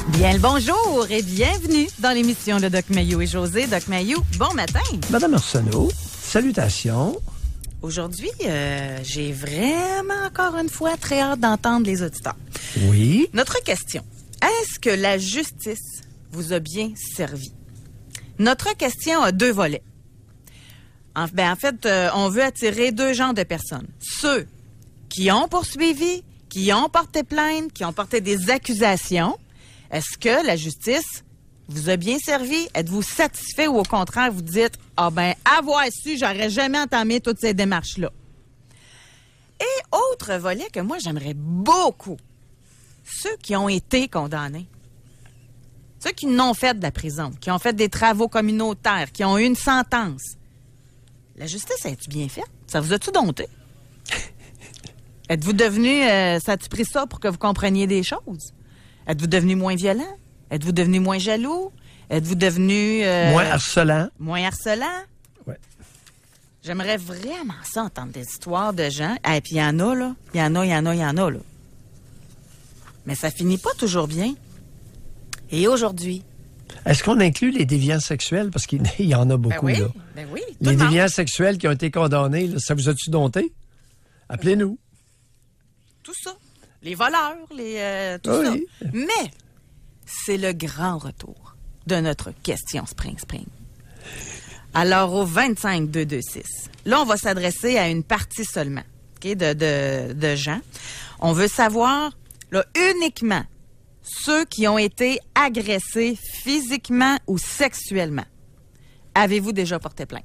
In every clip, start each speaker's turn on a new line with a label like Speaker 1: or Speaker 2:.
Speaker 1: Bien le bonjour et bienvenue dans l'émission de Doc Mayou et José. Doc Mayou, bon matin.
Speaker 2: Madame Arsenault, salutations.
Speaker 1: Aujourd'hui, j'ai vraiment encore une fois très hâte d'entendre les auditeurs.
Speaker 2: Oui.
Speaker 1: Notre question, est-ce que la justice vous a bien servi? Notre question a deux volets. En fait, on veut attirer deux genres de personnes. Ceux qui ont poursuivi, qui ont porté plainte, qui ont porté des accusations. Est-ce que la justice vous a bien servi? Êtes-vous satisfait ou au contraire, vous dites « Ah ben, avoir su, j'aurais jamais entamé toutes ces démarches-là. » Et autre volet que moi, j'aimerais beaucoup, ceux qui ont été condamnés. Ceux qui n'ont fait de la prison, qui ont fait des travaux communautaires, qui ont eu une sentence. La justice, a-tu bien fait? Ça vous a-tu dompté? Êtes-vous devenu... ça a-tu pris ça pour que vous compreniez des choses? Êtes-vous devenu moins violent? Êtes-vous devenu moins jaloux? Êtes-vous devenu...
Speaker 2: moins harcelant?
Speaker 1: Moins harcelant?
Speaker 2: Oui.
Speaker 1: J'aimerais vraiment ça, entendre des histoires de gens. Et puis il y en a, là. Il y en a, là. Mais ça finit pas toujours bien. Et aujourd'hui...
Speaker 2: Est-ce qu'on inclut les déviants sexuels? Parce qu'il y en a beaucoup, là.
Speaker 1: Ben oui,
Speaker 2: les déviants sexuels qui ont été condamnés, là, ça vous a-tu dompté? Appelez-nous.
Speaker 1: Tout ça. Les voleurs, tout ça. Mais c'est le grand retour de notre question Spring. Alors, au 25-226, là, on va s'adresser à une partie seulement, okay, de gens. On veut savoir, là, uniquement ceux qui ont été agressés physiquement ou sexuellement. Avez-vous déjà porté plainte?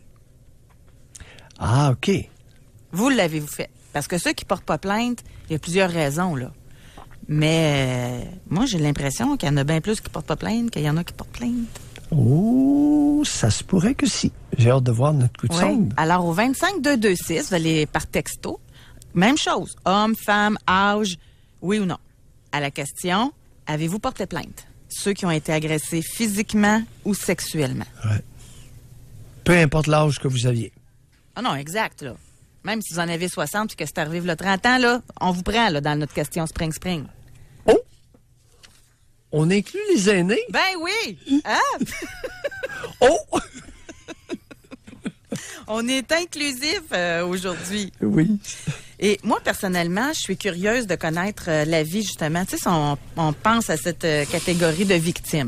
Speaker 2: Ah, OK.
Speaker 1: Vous l'avez-vous fait? Parce que ceux qui portent pas plainte, il y a plusieurs raisons, là. Mais moi, j'ai l'impression qu'il y en a bien plus qui portent pas plainte qu'il y en a qui portent plainte.
Speaker 2: Oh, ça se pourrait que si. J'ai hâte de voir notre coup de sonde.
Speaker 1: Alors, au 25-226, vous allez par texto. Même chose. Homme, femme, âge, oui ou non. À la question, avez-vous porté plainte? Ceux qui ont été agressés physiquement ou sexuellement.
Speaker 2: Ouais. Peu importe l'âge que vous aviez.
Speaker 1: Ah non, exact, là. Même si vous en avez 60 et que c'est arrivé le 30 ans, là, on vous prend là, dans notre question Spring.
Speaker 2: Oh! On inclut les aînés?
Speaker 1: Ben oui! Hein?
Speaker 2: Oh!
Speaker 1: On est inclusif aujourd'hui.
Speaker 2: Oui.
Speaker 1: Et moi, personnellement, je suis curieuse de connaître la vie, justement. Tu sais, on pense à cette catégorie de victimes.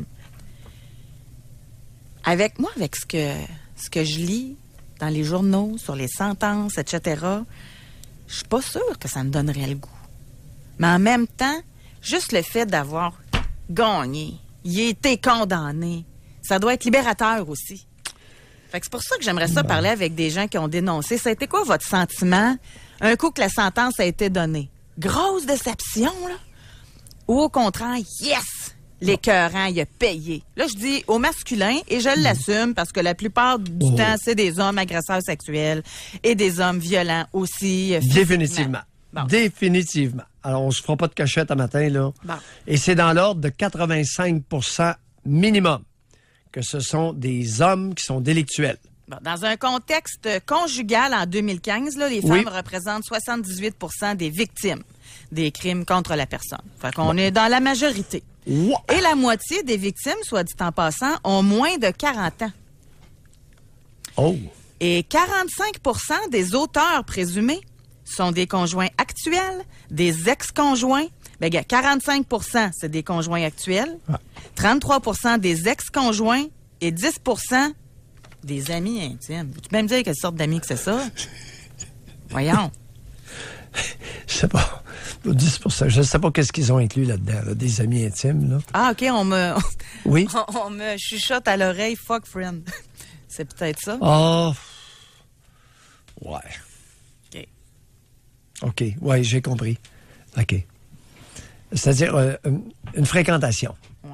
Speaker 1: Avec ce que je lis dans les journaux, sur les sentences, etc., je suis pas sûre que ça me donnerait le goût. Mais en même temps, juste le fait d'avoir gagné, il a été condamné, ça doit être libérateur aussi. Fait que c'est pour ça que j'aimerais ça parler avec des gens qui ont dénoncé. Ça a été quoi votre sentiment un coup que la sentence a été donnée? Grosse déception, là? Ou au contraire, yes! L'écœurant, il a payé. Là, je dis au masculin, et je l'assume, parce que la plupart du temps, c'est des hommes agresseurs sexuels et des hommes violents aussi.
Speaker 2: Définitivement.
Speaker 1: Bon.
Speaker 2: Définitivement. Alors, on se fera pas de cachette à matin, là.
Speaker 1: Bon.
Speaker 2: Et c'est dans l'ordre de 85% minimum que ce sont des hommes qui sont délictuels.
Speaker 1: Bon, dans un contexte conjugal en 2015, là, les femmes représentent 78% des victimes des crimes contre la personne. Fait qu'on est dans la majorité.
Speaker 2: Wow.
Speaker 1: Et la moitié des victimes, soit dit en passant, ont moins de 40 ans.
Speaker 2: Oh!
Speaker 1: Et 45% des auteurs présumés sont des conjoints actuels, des ex-conjoints. Bien, 45%, c'est des conjoints actuels. 33% des ex-conjoints et 10% des amis intimes. Tu peux même dire quelle sorte d'amis que c'est ça? Voyons.
Speaker 2: Je sais pas. 10%. Je ne sais pas qu'est-ce qu'ils ont inclus là-dedans, là, des amis intimes. Là.
Speaker 1: Ah, OK, on
Speaker 2: me
Speaker 1: chuchote à l'oreille, fuck friend. C'est peut-être ça?
Speaker 2: Oh. Ouais.
Speaker 1: OK.
Speaker 2: OK. Ouais, j'ai compris. OK. C'est-à-dire une fréquentation.
Speaker 1: Ouais.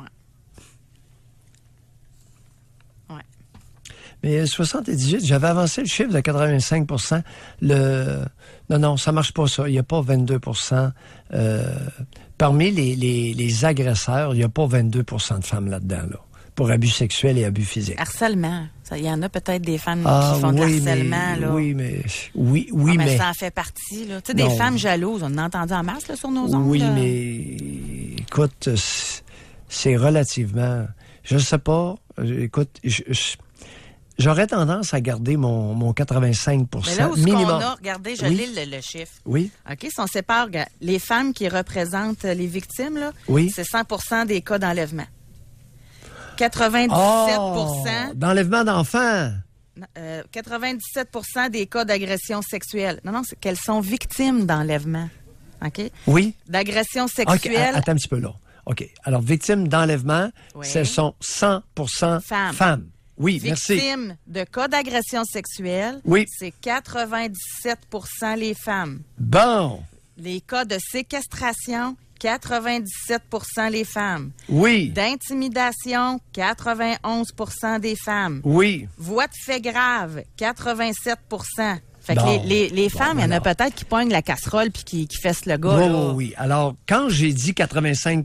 Speaker 2: Mais 78, j'avais avancé le chiffre de 85%. Non, ça marche pas ça. Il n'y a pas 22%. Parmi les agresseurs, il n'y a pas 22% de femmes là-dedans, là, pour abus sexuels et abus physiques.
Speaker 1: Harcèlement. Il y en a peut-être des femmes qui font de harcèlement. Là.
Speaker 2: Oui, mais
Speaker 1: ça en fait partie. Là. Tu sais, des femmes jalouses, on en a entendu en masse là, sur nos ondes.
Speaker 2: Oui,
Speaker 1: là.
Speaker 2: mais écoute, c'est relativement... Je sais pas. Écoute, j'aurais tendance à garder mon 85
Speaker 1: mais là où
Speaker 2: minimum.
Speaker 1: qu'on a, regardez, je lis le chiffre.
Speaker 2: Oui.
Speaker 1: OK, si on sépare les femmes qui représentent les victimes, là, c'est 100 des cas d'enlèvement. 97
Speaker 2: d'enlèvement d'enfants.
Speaker 1: 97 des cas d'agression sexuelle. Non, c'est qu'elles sont victimes d'enlèvement. OK?
Speaker 2: Oui.
Speaker 1: D'agression sexuelle.
Speaker 2: OK, attends un petit peu là. OK. Alors, victimes d'enlèvement, ce sont 100% femmes. Oui, merci.
Speaker 1: Victimes de cas d'agression sexuelle, c'est 97 les femmes.
Speaker 2: Bon.
Speaker 1: Les cas de séquestration, 97 les femmes.
Speaker 2: Oui.
Speaker 1: D'intimidation, 91 des femmes.
Speaker 2: Oui.
Speaker 1: Voies de fait grave, 87 Fait que les femmes, il y en a peut-être qui poignent la casserole puis qui fessent le gars.
Speaker 2: Oui. Alors, quand j'ai dit 85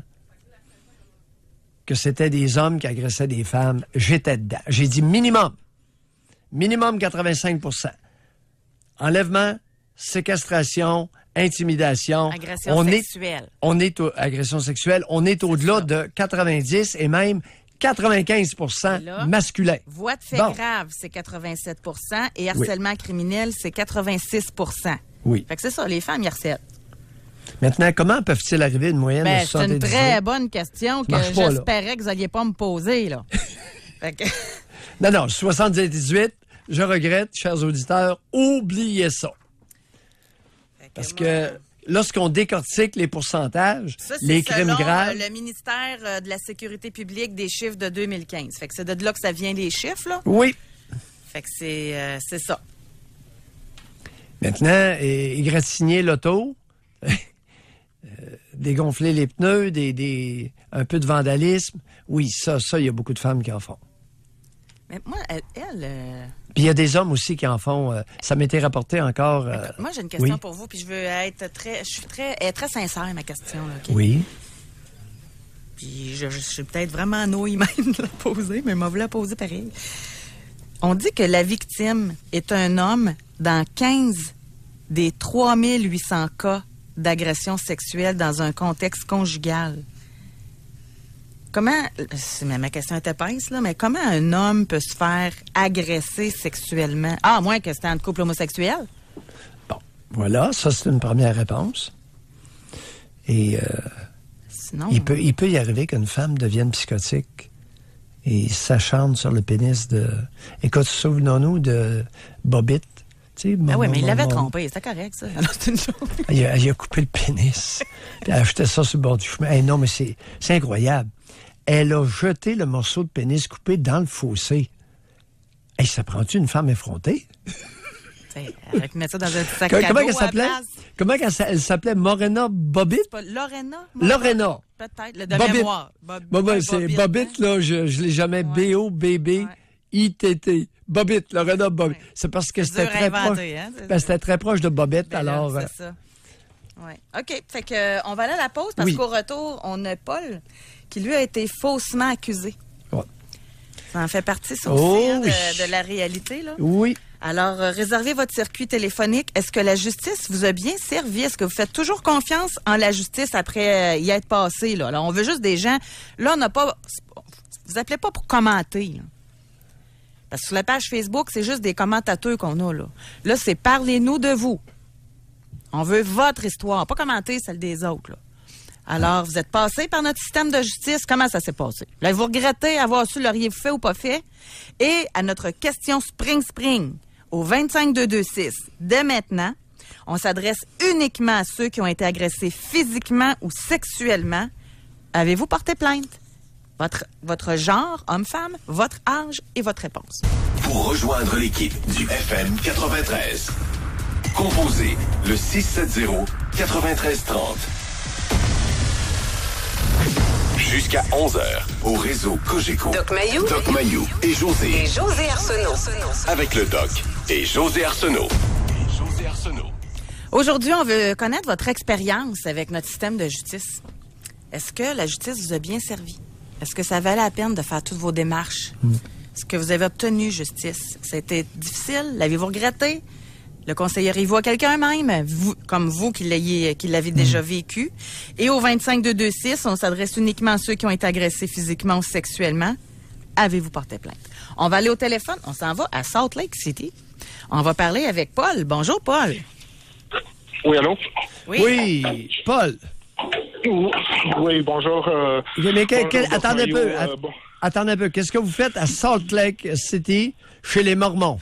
Speaker 2: que c'était des hommes qui agressaient des femmes, j'étais dedans. J'ai dit minimum. Minimum 85 enlèvement, séquestration, intimidation.
Speaker 1: Agression sexuelle.
Speaker 2: Agression sexuelle. On est au-delà de 90 et même 95 masculin.
Speaker 1: Voies de fait grave, c'est 87 et harcèlement criminel, c'est 86
Speaker 2: Oui.
Speaker 1: Fait que c'est ça, les femmes, ils harcèlent.
Speaker 2: Maintenant, comment peuvent-ils arriver à une moyenne de 78?
Speaker 1: C'est une très bonne question que j'espérais que vous n'alliez pas me poser, là. Fait que...
Speaker 2: Non, 78, je regrette, chers auditeurs, oubliez ça. Parce que lorsqu'on décortique les pourcentages, les crimes graves...
Speaker 1: le ministère de la Sécurité publique des chiffres de 2015. Fait que c'est de là que ça vient les chiffres, là?
Speaker 2: Oui.
Speaker 1: Fait que c'est ça.
Speaker 2: Maintenant, égratigner l'auto, dégonfler les pneus, un peu de vandalisme, oui, ça, il y a beaucoup de femmes qui en font.
Speaker 1: Mais moi, elle...
Speaker 2: Puis il y a des hommes aussi qui en font. Ça m'était rapporté encore.
Speaker 1: Moi, j'ai une question pour vous, puis je veux être très sincère, ma question. Là, okay?
Speaker 2: Oui.
Speaker 1: Puis je suis peut-être vraiment nouille même de la poser, mais m'a voulu la poser pareil. On dit que la victime est un homme dans 15 des 3800 cas d'agression sexuelle dans un contexte conjugal. Comment, ma question est épaisse, là, mais comment un homme peut se faire agresser sexuellement? À moins que c'était un couple homosexuel.
Speaker 2: Bon, voilà, ça c'est une première réponse. Et
Speaker 1: sinon,
Speaker 2: il peut y arriver qu'une femme devienne psychotique et s'acharne sur le pénis de... Écoute, souvenons-nous de Bobbitt.
Speaker 1: Oui, mais il l'avait trompé, c'était correct, ça. Alors, c'est une chose.
Speaker 2: Il a coupé le pénis, puis il a acheté ça sur le bord du chemin. Hey, non, mais c'est incroyable. Elle a jeté le morceau de pénis coupé dans le fossé. Hey, ça prend-tu une femme effrontée?
Speaker 1: Elle aurait pu mettre ça dans un sac à
Speaker 2: Comment elle s'appelait? Comment elle s'appelait? Morena Bobbitt?
Speaker 1: C'est pas Lorena?
Speaker 2: Lorena.
Speaker 1: Peut-être, le de mémoire.
Speaker 2: C'est Bobbitt, là, je l'ai jamais. B-O-B-B-I-T-T. Bobbitt, Lorena Bobbitt. C'est parce que c'était très proche. Hein? C'était très proche de Bobbitt, alors...
Speaker 1: C'est ça. Ouais. OK, fait que on va aller à la pause parce qu'au retour, on a Paul qui, lui, a été faussement accusé.
Speaker 2: Ouais.
Speaker 1: Ça en fait partie, ça aussi, de la réalité, là.
Speaker 2: Oui.
Speaker 1: Alors, réservez votre circuit téléphonique. Est-ce que la justice vous a bien servi? Est-ce que vous faites toujours confiance en la justice après y être passé, là? Alors, on veut juste des gens... Là, on n'a pas... Vous appelez pas pour commenter, là. Parce que sur la page Facebook, c'est juste des commentateurs qu'on a, là. Là, c'est parlez-nous de vous. On veut votre histoire, pas commenter celle des autres, là. Alors, vous êtes passé par notre système de justice. Comment ça s'est passé? Là, vous regrettez avoir su l'auriez-vous fait ou pas fait? Et à notre question Spring, au 25226, dès maintenant, on s'adresse uniquement à ceux qui ont été agressés physiquement ou sexuellement. Avez-vous porté plainte? Votre genre, homme-femme, votre âge et votre réponse.
Speaker 3: Pour rejoindre l'équipe du FM 93, composez le 670-9330. Jusqu'à 11h, au réseau Cogeco.
Speaker 4: Doc Mayou
Speaker 3: et José
Speaker 4: Arsenault.
Speaker 3: Avec le Doc et José Arsenault.
Speaker 1: Aujourd'hui, on veut connaître votre expérience avec notre système de justice. Est-ce que la justice vous a bien servi? Est-ce que ça valait la peine de faire toutes vos démarches? Est-ce que vous avez obtenu justice? Ça a été difficile? L'avez-vous regretté? Le conseilleriez-vous à quelqu'un même, vous, comme vous qui l'avez déjà vécu? Et au 25-226, on s'adresse uniquement à ceux qui ont été agressés physiquement ou sexuellement. Avez-vous porté plainte? On va aller au téléphone. On s'en va à Salt Lake City. On va parler avec Paul. Bonjour, Paul.
Speaker 5: Oui, allô?
Speaker 2: Oui, Paul.
Speaker 5: Oui, bonjour.
Speaker 2: Mais
Speaker 5: bonjour,
Speaker 2: attendez un
Speaker 5: Mario,
Speaker 2: peu.
Speaker 5: bon.
Speaker 2: Attendez un peu. Qu'est-ce que vous faites à Salt Lake City chez les Mormons?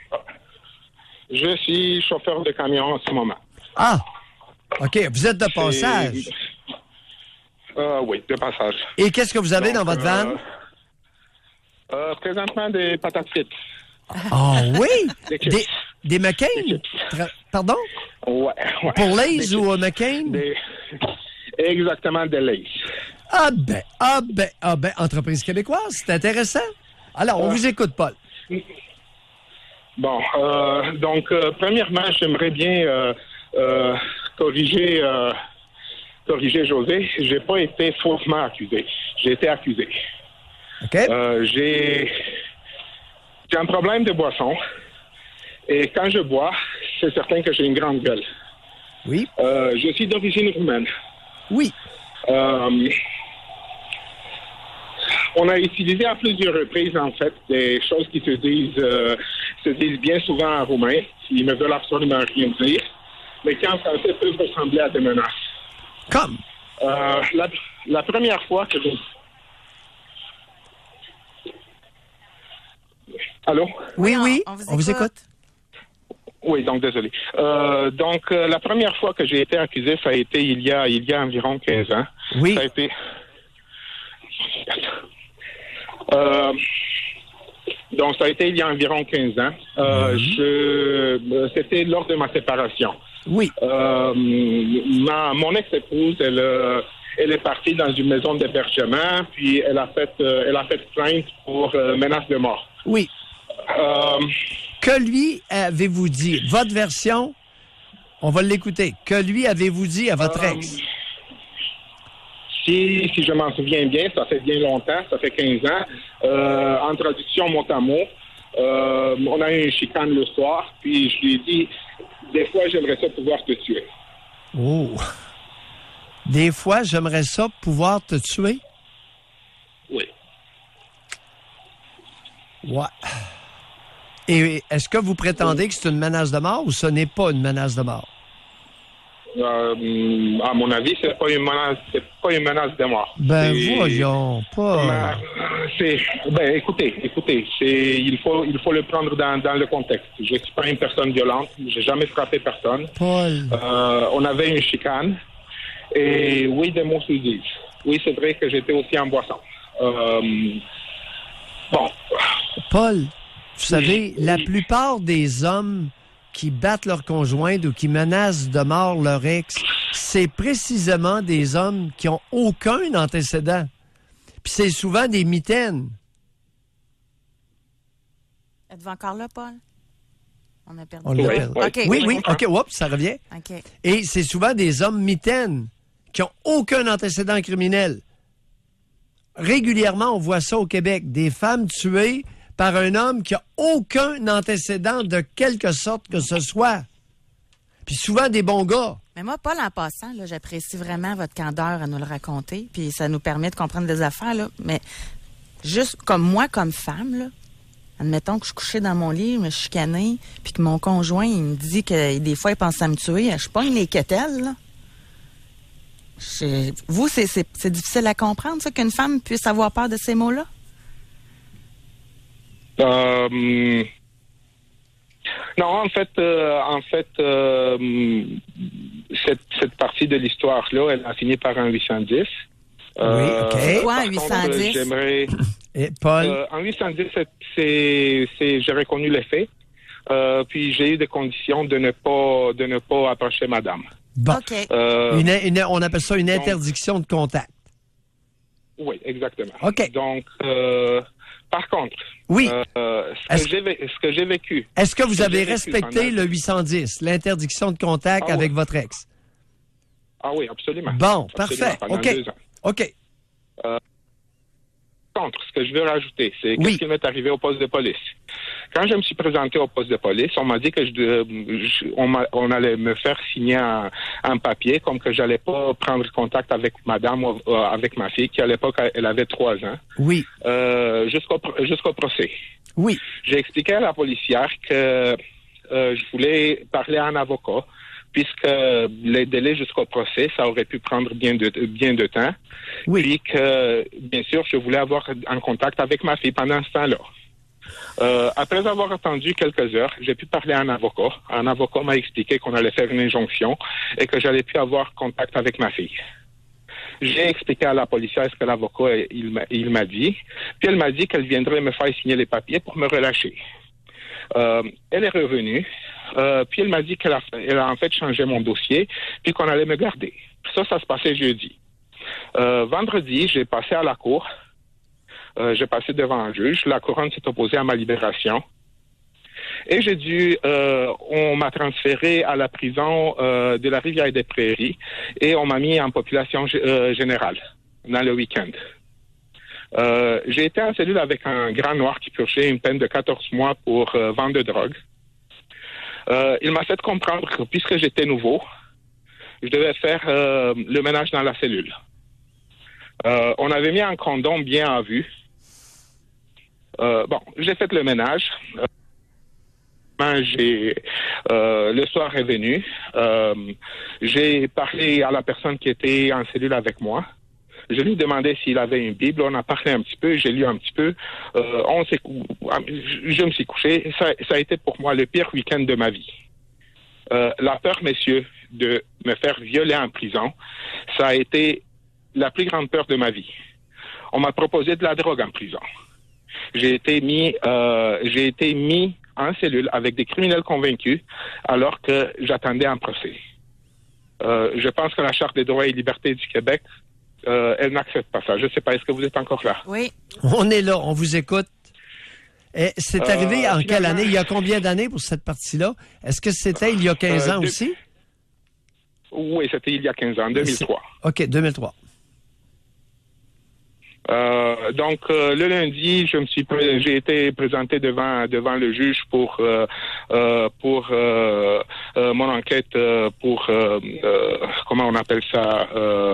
Speaker 5: Je suis chauffeur de camion en ce moment.
Speaker 2: Ah, OK. Vous êtes de passage.
Speaker 5: Oui, de passage.
Speaker 2: Et qu'est-ce que vous avez dans votre van?
Speaker 5: Présentement, des patates frites.
Speaker 2: Ah oui?
Speaker 5: Des chips.
Speaker 2: Des McCain? Pardon?
Speaker 5: Ouais.
Speaker 2: Pour Lay's ou McCain?
Speaker 5: Exactement, des Lay's.
Speaker 2: Ah ben, entreprise québécoise, c'est intéressant. Alors, on vous écoute, Paul.
Speaker 5: Bon, donc, premièrement, j'aimerais bien corriger José. J'ai pas été faussement accusé. J'ai été accusé.
Speaker 2: OK.
Speaker 5: J'ai un problème de boisson. Et quand je bois, c'est certain que j'ai une grande gueule.
Speaker 2: Oui.
Speaker 5: Je suis d'origine roumaine.
Speaker 2: Oui.
Speaker 5: On a utilisé à plusieurs reprises, en fait, des choses qui se disent bien souvent en roumain, qui ne veulent absolument rien dire, mais qui en français peuvent ressembler à des menaces.
Speaker 2: Comme?
Speaker 5: La première fois que je... Allô?
Speaker 2: Oui,
Speaker 1: On
Speaker 2: on vous écoute.
Speaker 5: Oui, donc désolé. La première fois que j'ai été accusé, ça a été il y a environ 15 ans.
Speaker 2: Oui.
Speaker 5: Ça a été... donc, ça a été il y a environ 15 ans. C'était lors de ma séparation.
Speaker 2: Oui.
Speaker 5: Mon ex-épouse, elle est partie dans une maison d'hébergement, puis elle a fait plainte pour menace de mort.
Speaker 2: Oui. Que lui avez-vous dit? Votre version, on va l'écouter. Que lui avez-vous dit à votre ex?
Speaker 5: Si je m'en souviens bien, ça fait bien longtemps, ça fait 15 ans. En traduction mot à mot, on a eu une chicane le soir, puis je lui ai dit, des fois, j'aimerais ça pouvoir te tuer.
Speaker 2: Oh! Des fois, j'aimerais ça pouvoir te tuer?
Speaker 5: Oui.
Speaker 2: Ouais. Et est-ce que vous prétendez que c'est une menace de mort ou ce n'est pas une menace de mort?
Speaker 5: À mon avis, c'est pas une menace de mort.
Speaker 2: Ben voyons, pas.
Speaker 5: Écoutez, il faut le prendre dans le contexte. Je suis pas une personne violente, j'ai jamais frappé personne.
Speaker 2: Paul.
Speaker 5: On avait une chicane et oui, des mots se disent. Oui, c'est vrai que j'étais aussi en boisson. Bon.
Speaker 2: Paul, vous savez, la plupart des hommes qui battent leur conjointe ou qui menacent de mort leur ex, c'est précisément des hommes qui ont aucun antécédent. Puis c'est souvent des mitaines.
Speaker 1: Êtes-vous encore là, Paul? On a perdu.
Speaker 2: On l'appelle.
Speaker 5: Oui.
Speaker 1: OK.
Speaker 2: Oui, OK, oups, ça revient.
Speaker 1: OK.
Speaker 2: Et c'est souvent des hommes mitaines qui ont aucun antécédent criminel. Régulièrement, on voit ça au Québec. Des femmes tuées par un homme qui a aucun antécédent de quelque sorte que ce soit. Puis souvent des bons gars.
Speaker 1: Mais moi, Paul, en passant, là, j'apprécie vraiment votre candeur à nous le raconter, puis ça nous permet de comprendre des affaires, là. Mais juste comme moi, comme femme, là, admettons que je suis couchée dans mon lit, je me chicanée, puis que mon conjoint, il me dit que des fois, il pense à me tuer, je pogne les quetelles, là. Vous, c'est difficile à comprendre, ça, qu'une femme puisse avoir peur de ces mots-là?
Speaker 5: Non, en fait, cette partie de l'histoire-là, elle a fini par un 810.
Speaker 2: Oui, OK.
Speaker 1: C'est quoi, un
Speaker 5: par contre,
Speaker 1: 810?
Speaker 5: J'aimerais...
Speaker 2: Et Paul?
Speaker 5: En 810, j'ai reconnu les faits. Puis j'ai eu des conditions de ne pas approcher madame.
Speaker 2: Bon.
Speaker 1: OK.
Speaker 2: On appelle ça une interdiction de contact.
Speaker 5: Oui, exactement.
Speaker 2: OK.
Speaker 5: Donc, par contre,
Speaker 2: Oui.
Speaker 5: ce que j'ai vécu...
Speaker 2: Est-ce que vous avez
Speaker 5: j'ai vécu
Speaker 2: respecté
Speaker 5: pendant-
Speaker 2: le 810, l'interdiction de contact
Speaker 5: Ah
Speaker 2: avec
Speaker 5: oui.
Speaker 2: votre ex?
Speaker 5: Ah oui, absolument.
Speaker 2: Bon,
Speaker 5: Absolument,
Speaker 2: parfait.
Speaker 5: pendant
Speaker 2: OK.
Speaker 5: 2 ans.
Speaker 2: OK.
Speaker 5: Par contre, ce que je veux rajouter, c'est
Speaker 2: Oui.
Speaker 5: qu'est-ce qui m'est arrivé au poste de police. Quand je me suis présenté au poste de police, on m'a dit que on allait me faire signer un papier comme que j'allais pas prendre contact avec madame ou avec ma fille, qui à l'époque, elle avait 3 ans.
Speaker 2: Oui.
Speaker 5: Jusqu'au procès.
Speaker 2: Oui.
Speaker 5: J'ai expliqué à la policière que je voulais parler à un avocat, puisque les délais jusqu'au procès, ça aurait pu prendre bien de temps.
Speaker 2: Oui.
Speaker 5: Puis que, bien sûr, je voulais avoir un contact avec ma fille pendant ce temps-là. Après avoir attendu quelques heures, j'ai pu parler à un avocat. Un avocat m'a expliqué qu'on allait faire une injonction et que j'allais pu avoir contact avec ma fille. J'ai expliqué à la policière ce que l'avocat il m'a dit. Puis elle m'a dit qu'elle viendrait me faire signer les papiers pour me relâcher. Elle est revenue. Puis elle m'a dit qu'elle a en fait changé mon dossier, puis qu'on allait me garder. Ça se passait jeudi. Vendredi, j'ai passé à la cour. J'ai passé devant un juge. La couronne s'est opposée à ma libération. Et on m'a transféré à la prison de la Rivière-des-Prairies et on m'a mis en population générale dans le week-end. J'ai été en cellule avec un grand noir qui purgeait une peine de 14 mois pour vente de drogue. Il m'a fait comprendre que puisque j'étais nouveau, je devais faire le ménage dans la cellule. On avait mis un condom bien en vue. J'ai fait le ménage. Le soir est venu. J'ai parlé à la personne qui était en cellule avec moi. Je lui demandais s'il avait une Bible. On a parlé un petit peu, j'ai lu un petit peu. Je me suis couché. Ça a été pour moi le pire week-end de ma vie. La peur, messieurs, de me faire violer en prison, ça a été la plus grande peur de ma vie. On m'a proposé de la drogue en prison. J'ai été mis en cellule avec des criminels convaincus alors que j'attendais un procès. Je pense que la Charte des droits et libertés du Québec, elle n'accepte pas ça. Je ne sais pas, est-ce que vous êtes encore là?
Speaker 1: Oui.
Speaker 2: On est là, on vous écoute. C'est arrivé en quelle année? Il y a combien d'années pour cette partie-là? Est-ce que c'était il y a 15 ans aussi?
Speaker 5: Oui, c'était il y a 15 ans, 2003.
Speaker 2: OK, 2003.
Speaker 5: Donc le lundi, j'ai été présenté devant le juge pour mon enquête pour comment on appelle ça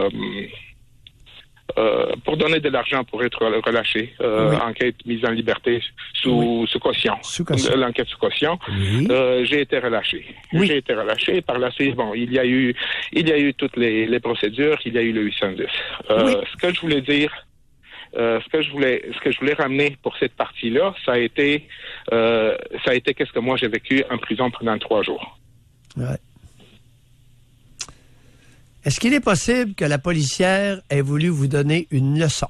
Speaker 5: pour donner de l'argent pour être relâché. Oui. Enquête mise en liberté sous caution. L'enquête sous caution. Oui. J'ai été relâché. Oui. J'ai été relâché. Par la suite, il y a eu toutes les procédures. Il y a eu le 810. Oui. Ce que je voulais dire. Ce que je voulais ramener pour cette partie-là, ça a été qu'est-ce que moi j'ai vécu en prison pendant 3 jours.
Speaker 2: Ouais. Est-ce qu'il est possible que la policière ait voulu vous donner une leçon?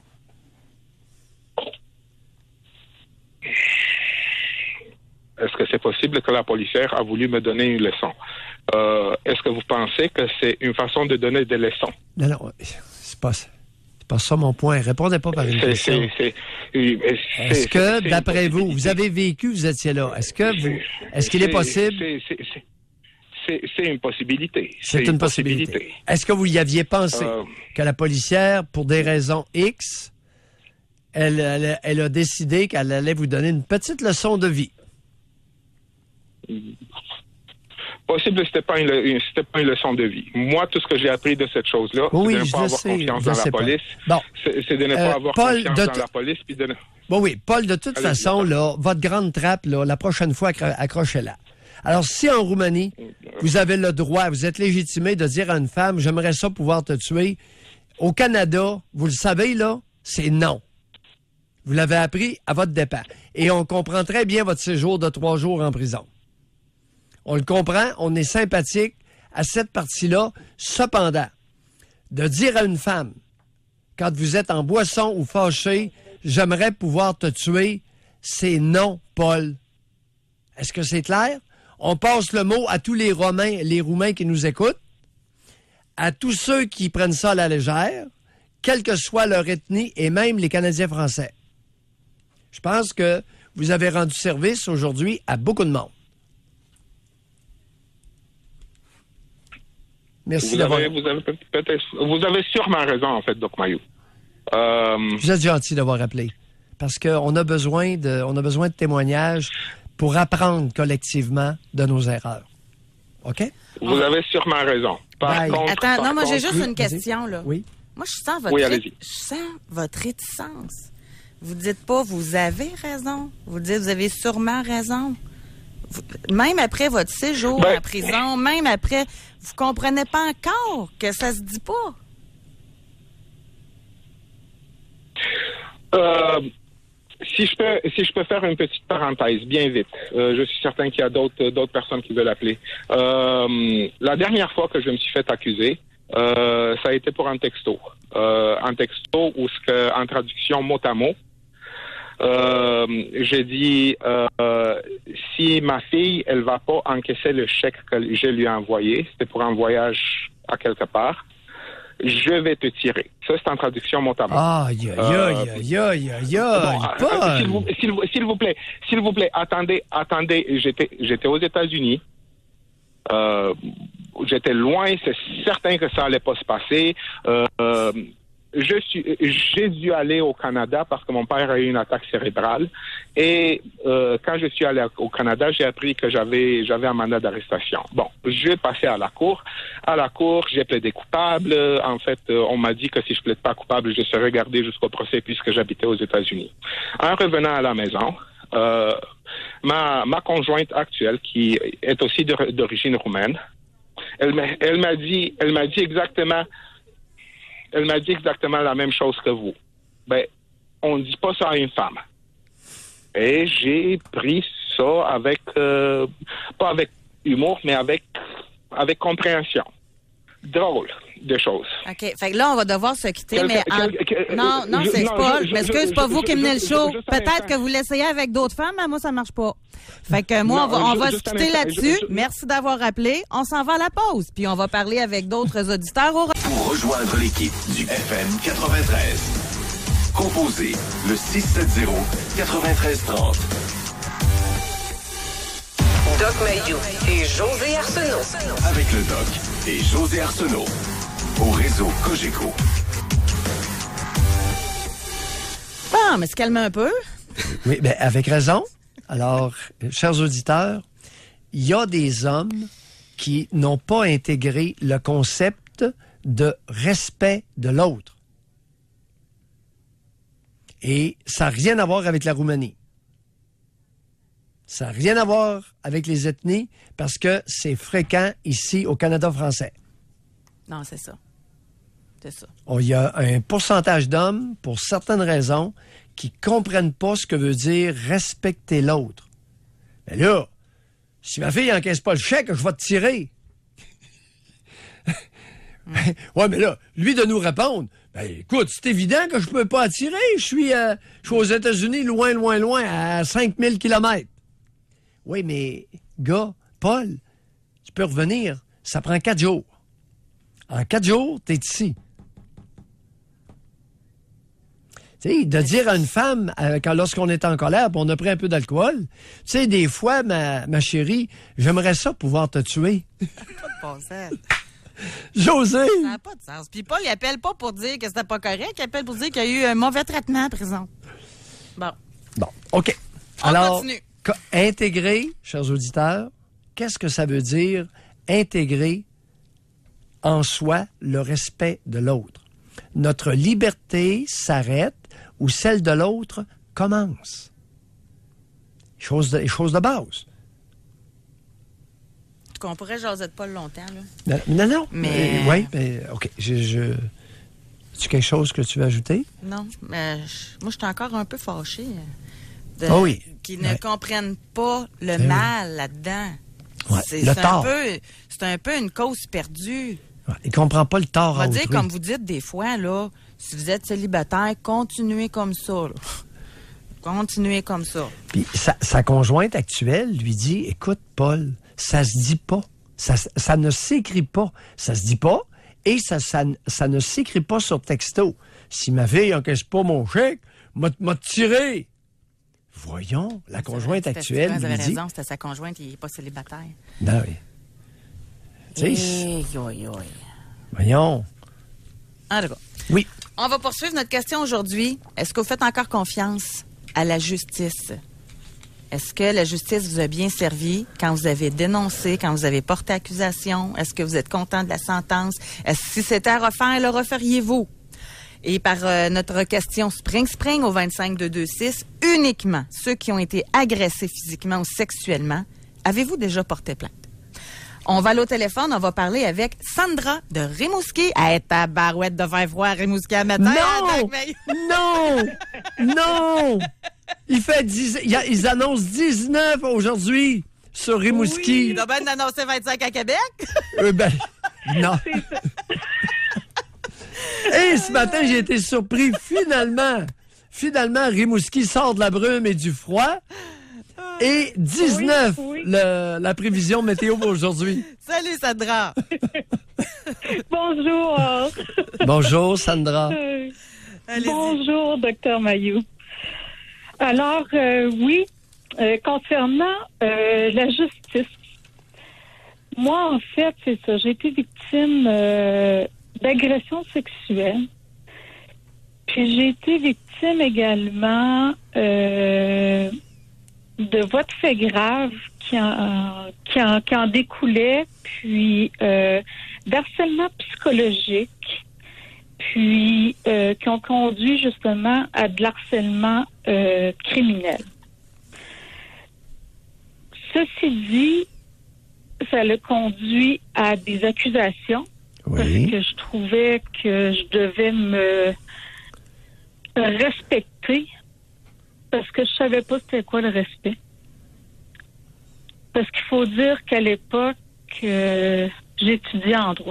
Speaker 5: Est-ce que c'est possible que la policière a voulu me donner une leçon? Est-ce que vous pensez que c'est une façon de donner des leçons?
Speaker 2: Non, c'est pas ça mon point. Répondez pas par une question. Est-ce que, d'après vous avez vécu, vous étiez là, est-ce qu'il est possible?
Speaker 5: C'est une possibilité.
Speaker 2: C'est une possibilité. Est-ce que vous y aviez pensé que la policière, pour des raisons X, elle a décidé qu'elle allait vous donner une petite leçon de vie?
Speaker 5: Possible, c'était pas une leçon de vie. Moi, tout ce que j'ai appris de cette chose-là, c'est de ne pas avoir confiance dans la police. Bon. C'est de ne pas avoir confiance dans la police. Puis de...
Speaker 2: Bon, oui, Paul, de toute façon, là, votre grande trappe, là, la prochaine fois, accrochez-la. Alors, si en Roumanie, vous avez le droit, vous êtes légitimé de dire à une femme, j'aimerais ça pouvoir te tuer, au Canada, vous le savez, là, c'est non. Vous l'avez appris à votre départ. Et on comprend très bien votre séjour de 3 jours en prison. On le comprend, on est sympathique à cette partie-là. Cependant, de dire à une femme, quand vous êtes en boisson ou fâché, j'aimerais pouvoir te tuer, c'est non, Paul. Est-ce que c'est clair? On passe le mot à tous les Roumains qui nous écoutent, à tous ceux qui prennent ça à la légère, quelle que soit leur ethnie, et même les Canadiens français. Je pense que vous avez rendu service aujourd'hui à beaucoup de monde. Merci d'avoir...
Speaker 5: Vous avez sûrement raison, en fait, Doc Mayou.
Speaker 2: Vous êtes gentil d'avoir appelé. parce qu'on a besoin de témoignages pour apprendre collectivement de nos erreurs. OK?
Speaker 5: Vous avez sûrement raison.
Speaker 2: Bye.
Speaker 1: Attends, non, moi j'ai juste
Speaker 2: oui,
Speaker 1: une question, là.
Speaker 2: Oui.
Speaker 1: Moi, je sens votre réticence. Vous dites pas, vous avez raison. Vous dites, vous avez sûrement raison. Même après votre séjour en prison, même après, vous comprenez pas encore que ça se dit pas.
Speaker 5: Si je peux faire une petite parenthèse, bien vite. Je suis certain qu'il y a d'autres personnes qui veulent appeler. La dernière fois que je me suis fait accuser, ça a été pour un texto. Un texto où, en traduction mot à mot, j'ai dit si ma fille, elle va pas encaisser le chèque que je lui ai envoyé, c'était pour un voyage à quelque part, je vais te tirer. Ça, c'est en traduction mot à mot.
Speaker 2: Aïe,
Speaker 5: S'il vous plaît, attendez, j'étais aux États-Unis. J'étais loin, c'est certain que ça allait pas se passer. J'ai dû aller au Canada parce que mon père a eu une attaque cérébrale. Et quand je suis allé au Canada, j'ai appris que j'avais un mandat d'arrestation. Bon, je vais passer à la cour. À la cour, j'ai plaidé coupable. En fait, on m'a dit que si je plaide pas coupable, je serais gardé jusqu'au procès puisque j'habitais aux États-Unis. En revenant à la maison, ma conjointe actuelle, qui est aussi d'origine roumaine, elle m'a dit exactement la même chose que vous. Ben, on ne dit pas ça à une femme. Et j'ai pris ça avec, pas avec humour, mais avec compréhension. Drôle de choses.
Speaker 1: OK. Fait que là, on va devoir se quitter, mais... Non, c'est Paul. Mais c'est pas vous qui menez le show. Peut-être que vous l'essayez avec d'autres femmes, mais moi, ça marche pas. Fait que moi, on va se quitter là-dessus. Merci d'avoir appelé. On s'en va à la pause. Puis on va parler avec d'autres auditeurs au...
Speaker 3: Pour rejoindre l'équipe du FM 93, composez le 670-9330.
Speaker 4: Doc Mayou et José Arsenault.
Speaker 3: Avec le Doc et José Arsenault. Au réseau Cogeco.
Speaker 1: Bon, mais se calmer un peu.
Speaker 2: Oui, bien, avec raison. Alors, chers auditeurs, il y a des hommes qui n'ont pas intégré le concept de respect de l'autre. Et ça n'a rien à voir avec la Roumanie. Ça n'a rien à voir avec les ethnies parce que c'est fréquent ici au Canada français.
Speaker 1: Non, c'est ça. C'est ça.
Speaker 2: Il y a un pourcentage d'hommes, pour certaines raisons, qui comprennent pas ce que veut dire respecter l'autre. Mais là, si ma fille n'encaisse pas le chèque, je vais te tirer. Ouais, mais là, lui de nous répondre, ben écoute, c'est évident que je peux pas attirer. Je suis aux États-Unis, loin, à 5000 kilomètres. Oui, mais, gars, Paul, tu peux revenir. Ça prend 4 jours. En 4 jours, t'es ici. Tu sais, de dire à une femme, lorsqu'on est en colère, on a pris un peu d'alcool, tu sais, des fois, ma chérie, j'aimerais ça pouvoir te tuer.
Speaker 1: Pas de bon sens.
Speaker 2: José!
Speaker 1: Ça n'a pas de sens. Puis Paul, il appelle pas pour dire que c'était pas correct, il appelle pour dire qu'il y a eu un mauvais traitement à prison. Bon,
Speaker 2: OK.
Speaker 1: On continue.
Speaker 2: Intégrer, chers auditeurs, qu'est-ce que ça veut dire intégrer en soi le respect de l'autre? Notre liberté s'arrête où celle de l'autre commence. Chose de base.
Speaker 1: On pourrait jaser de Paul longtemps, là.
Speaker 2: Non.
Speaker 1: Mais...
Speaker 2: Oui, mais OK. As-tu quelque chose que tu veux ajouter?
Speaker 1: Non, mais moi, je suis encore un peu fâchée. Qu'ils ne comprennent pas le mal là-dedans.
Speaker 2: Ouais.
Speaker 1: C'est un peu une cause perdue.
Speaker 2: Ouais. Ils ne comprennent pas le tort
Speaker 1: On va
Speaker 2: à
Speaker 1: dire,
Speaker 2: autrui.
Speaker 1: comme vous dites des fois, là, si vous êtes célibataire, continuez comme ça. Là. Continuez comme ça. Puis
Speaker 2: sa conjointe actuelle lui dit, écoute, Paul, ça se dit pas. Ça ne s'écrit pas. Ça se dit pas et ça ne s'écrit pas sur texto. Si ma fille n'encaisse pas mon chèque, m'a tiré. Voyons, la conjointe actuelle
Speaker 1: vous avez
Speaker 2: lui dit...
Speaker 1: raison, c'était sa conjointe, il n'est pas célibataire.
Speaker 2: Non, oui. Tu sais, voyons.
Speaker 1: En tout cas.
Speaker 2: Oui.
Speaker 1: On va poursuivre notre question aujourd'hui. Est-ce que vous faites encore confiance à la justice. Est-ce que la justice vous a bien servi quand vous avez dénoncé, quand vous avez porté accusation? Est-ce que vous êtes content de la sentence? Si c'était à refaire, le referiez-vous? Et par notre question Spring au 25226, uniquement ceux qui ont été agressés physiquement ou sexuellement, avez-vous déjà porté plainte? On va aller au téléphone, on va parler avec Sandra de Rimouski. Elle est à barouette de faire froid à Rimouski à matin.
Speaker 2: Non! Il fait ils annoncent 19 aujourd'hui sur Rimouski.
Speaker 1: Il doit bien annoncer 25 à Québec.
Speaker 2: Non. Et ce matin, j'ai été surpris. Finalement, Rimouski sort de la brume et du froid. Et 19, la prévision météo pour aujourd'hui.
Speaker 1: Salut, Sandra.
Speaker 6: Bonjour.
Speaker 2: Bonjour, Sandra.
Speaker 6: Bonjour, Dr Mailloux. Alors, concernant la justice, moi, en fait, c'est ça. J'ai été victime d'agression sexuelle. Puis j'ai été victime également de voies de fait graves qui en découlaient, puis d'harcèlement psychologique, puis qui ont conduit justement à de l'harcèlement criminel. Ceci dit, ça l'a conduit à des accusations, parce que je trouvais que je devais me respecter, parce que je savais pas c'était quoi le respect. Parce qu'il faut dire qu'à l'époque, j'étudiais en droit.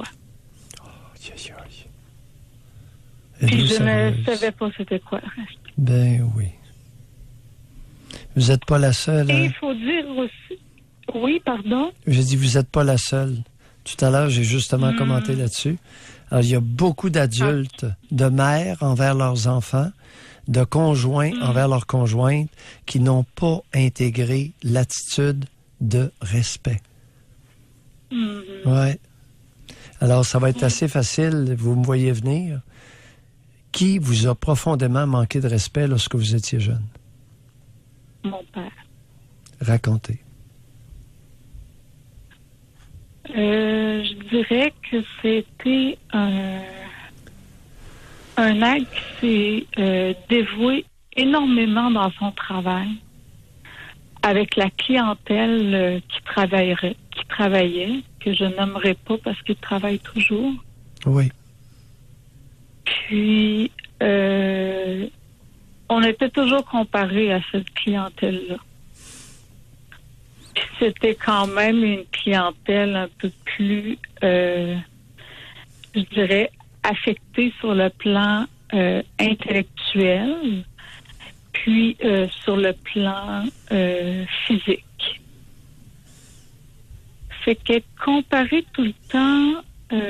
Speaker 6: Puis je ne savais pas c'était quoi le respect.
Speaker 2: Ben oui. Vous n'êtes pas la seule.
Speaker 6: Et il faut dire aussi... Oui, pardon?
Speaker 2: J'ai dit, vous n'êtes pas la seule. Tout à l'heure, j'ai justement commenté là-dessus. Alors, il y a beaucoup d'adultes, de mères envers leurs enfants, de conjoints envers leurs conjointes qui n'ont pas intégré l'attitude de respect. Ouais. Alors, ça va être assez facile. Vous me voyez venir. Qui vous a profondément manqué de respect lorsque vous étiez jeune?
Speaker 6: Mon père.
Speaker 2: Racontez.
Speaker 6: Je dirais que c'était un acte qui s'est dévoué énormément dans son travail avec la clientèle qui travaillait, que je n'aimerais pas parce qu'il travaille toujours.
Speaker 2: Oui.
Speaker 6: Puis, on était toujours comparé à cette clientèle-là. Puis c'était quand même une clientèle un peu plus, je dirais, affectée sur le plan intellectuel, puis sur le plan physique. Fait qu'être comparé tout le temps,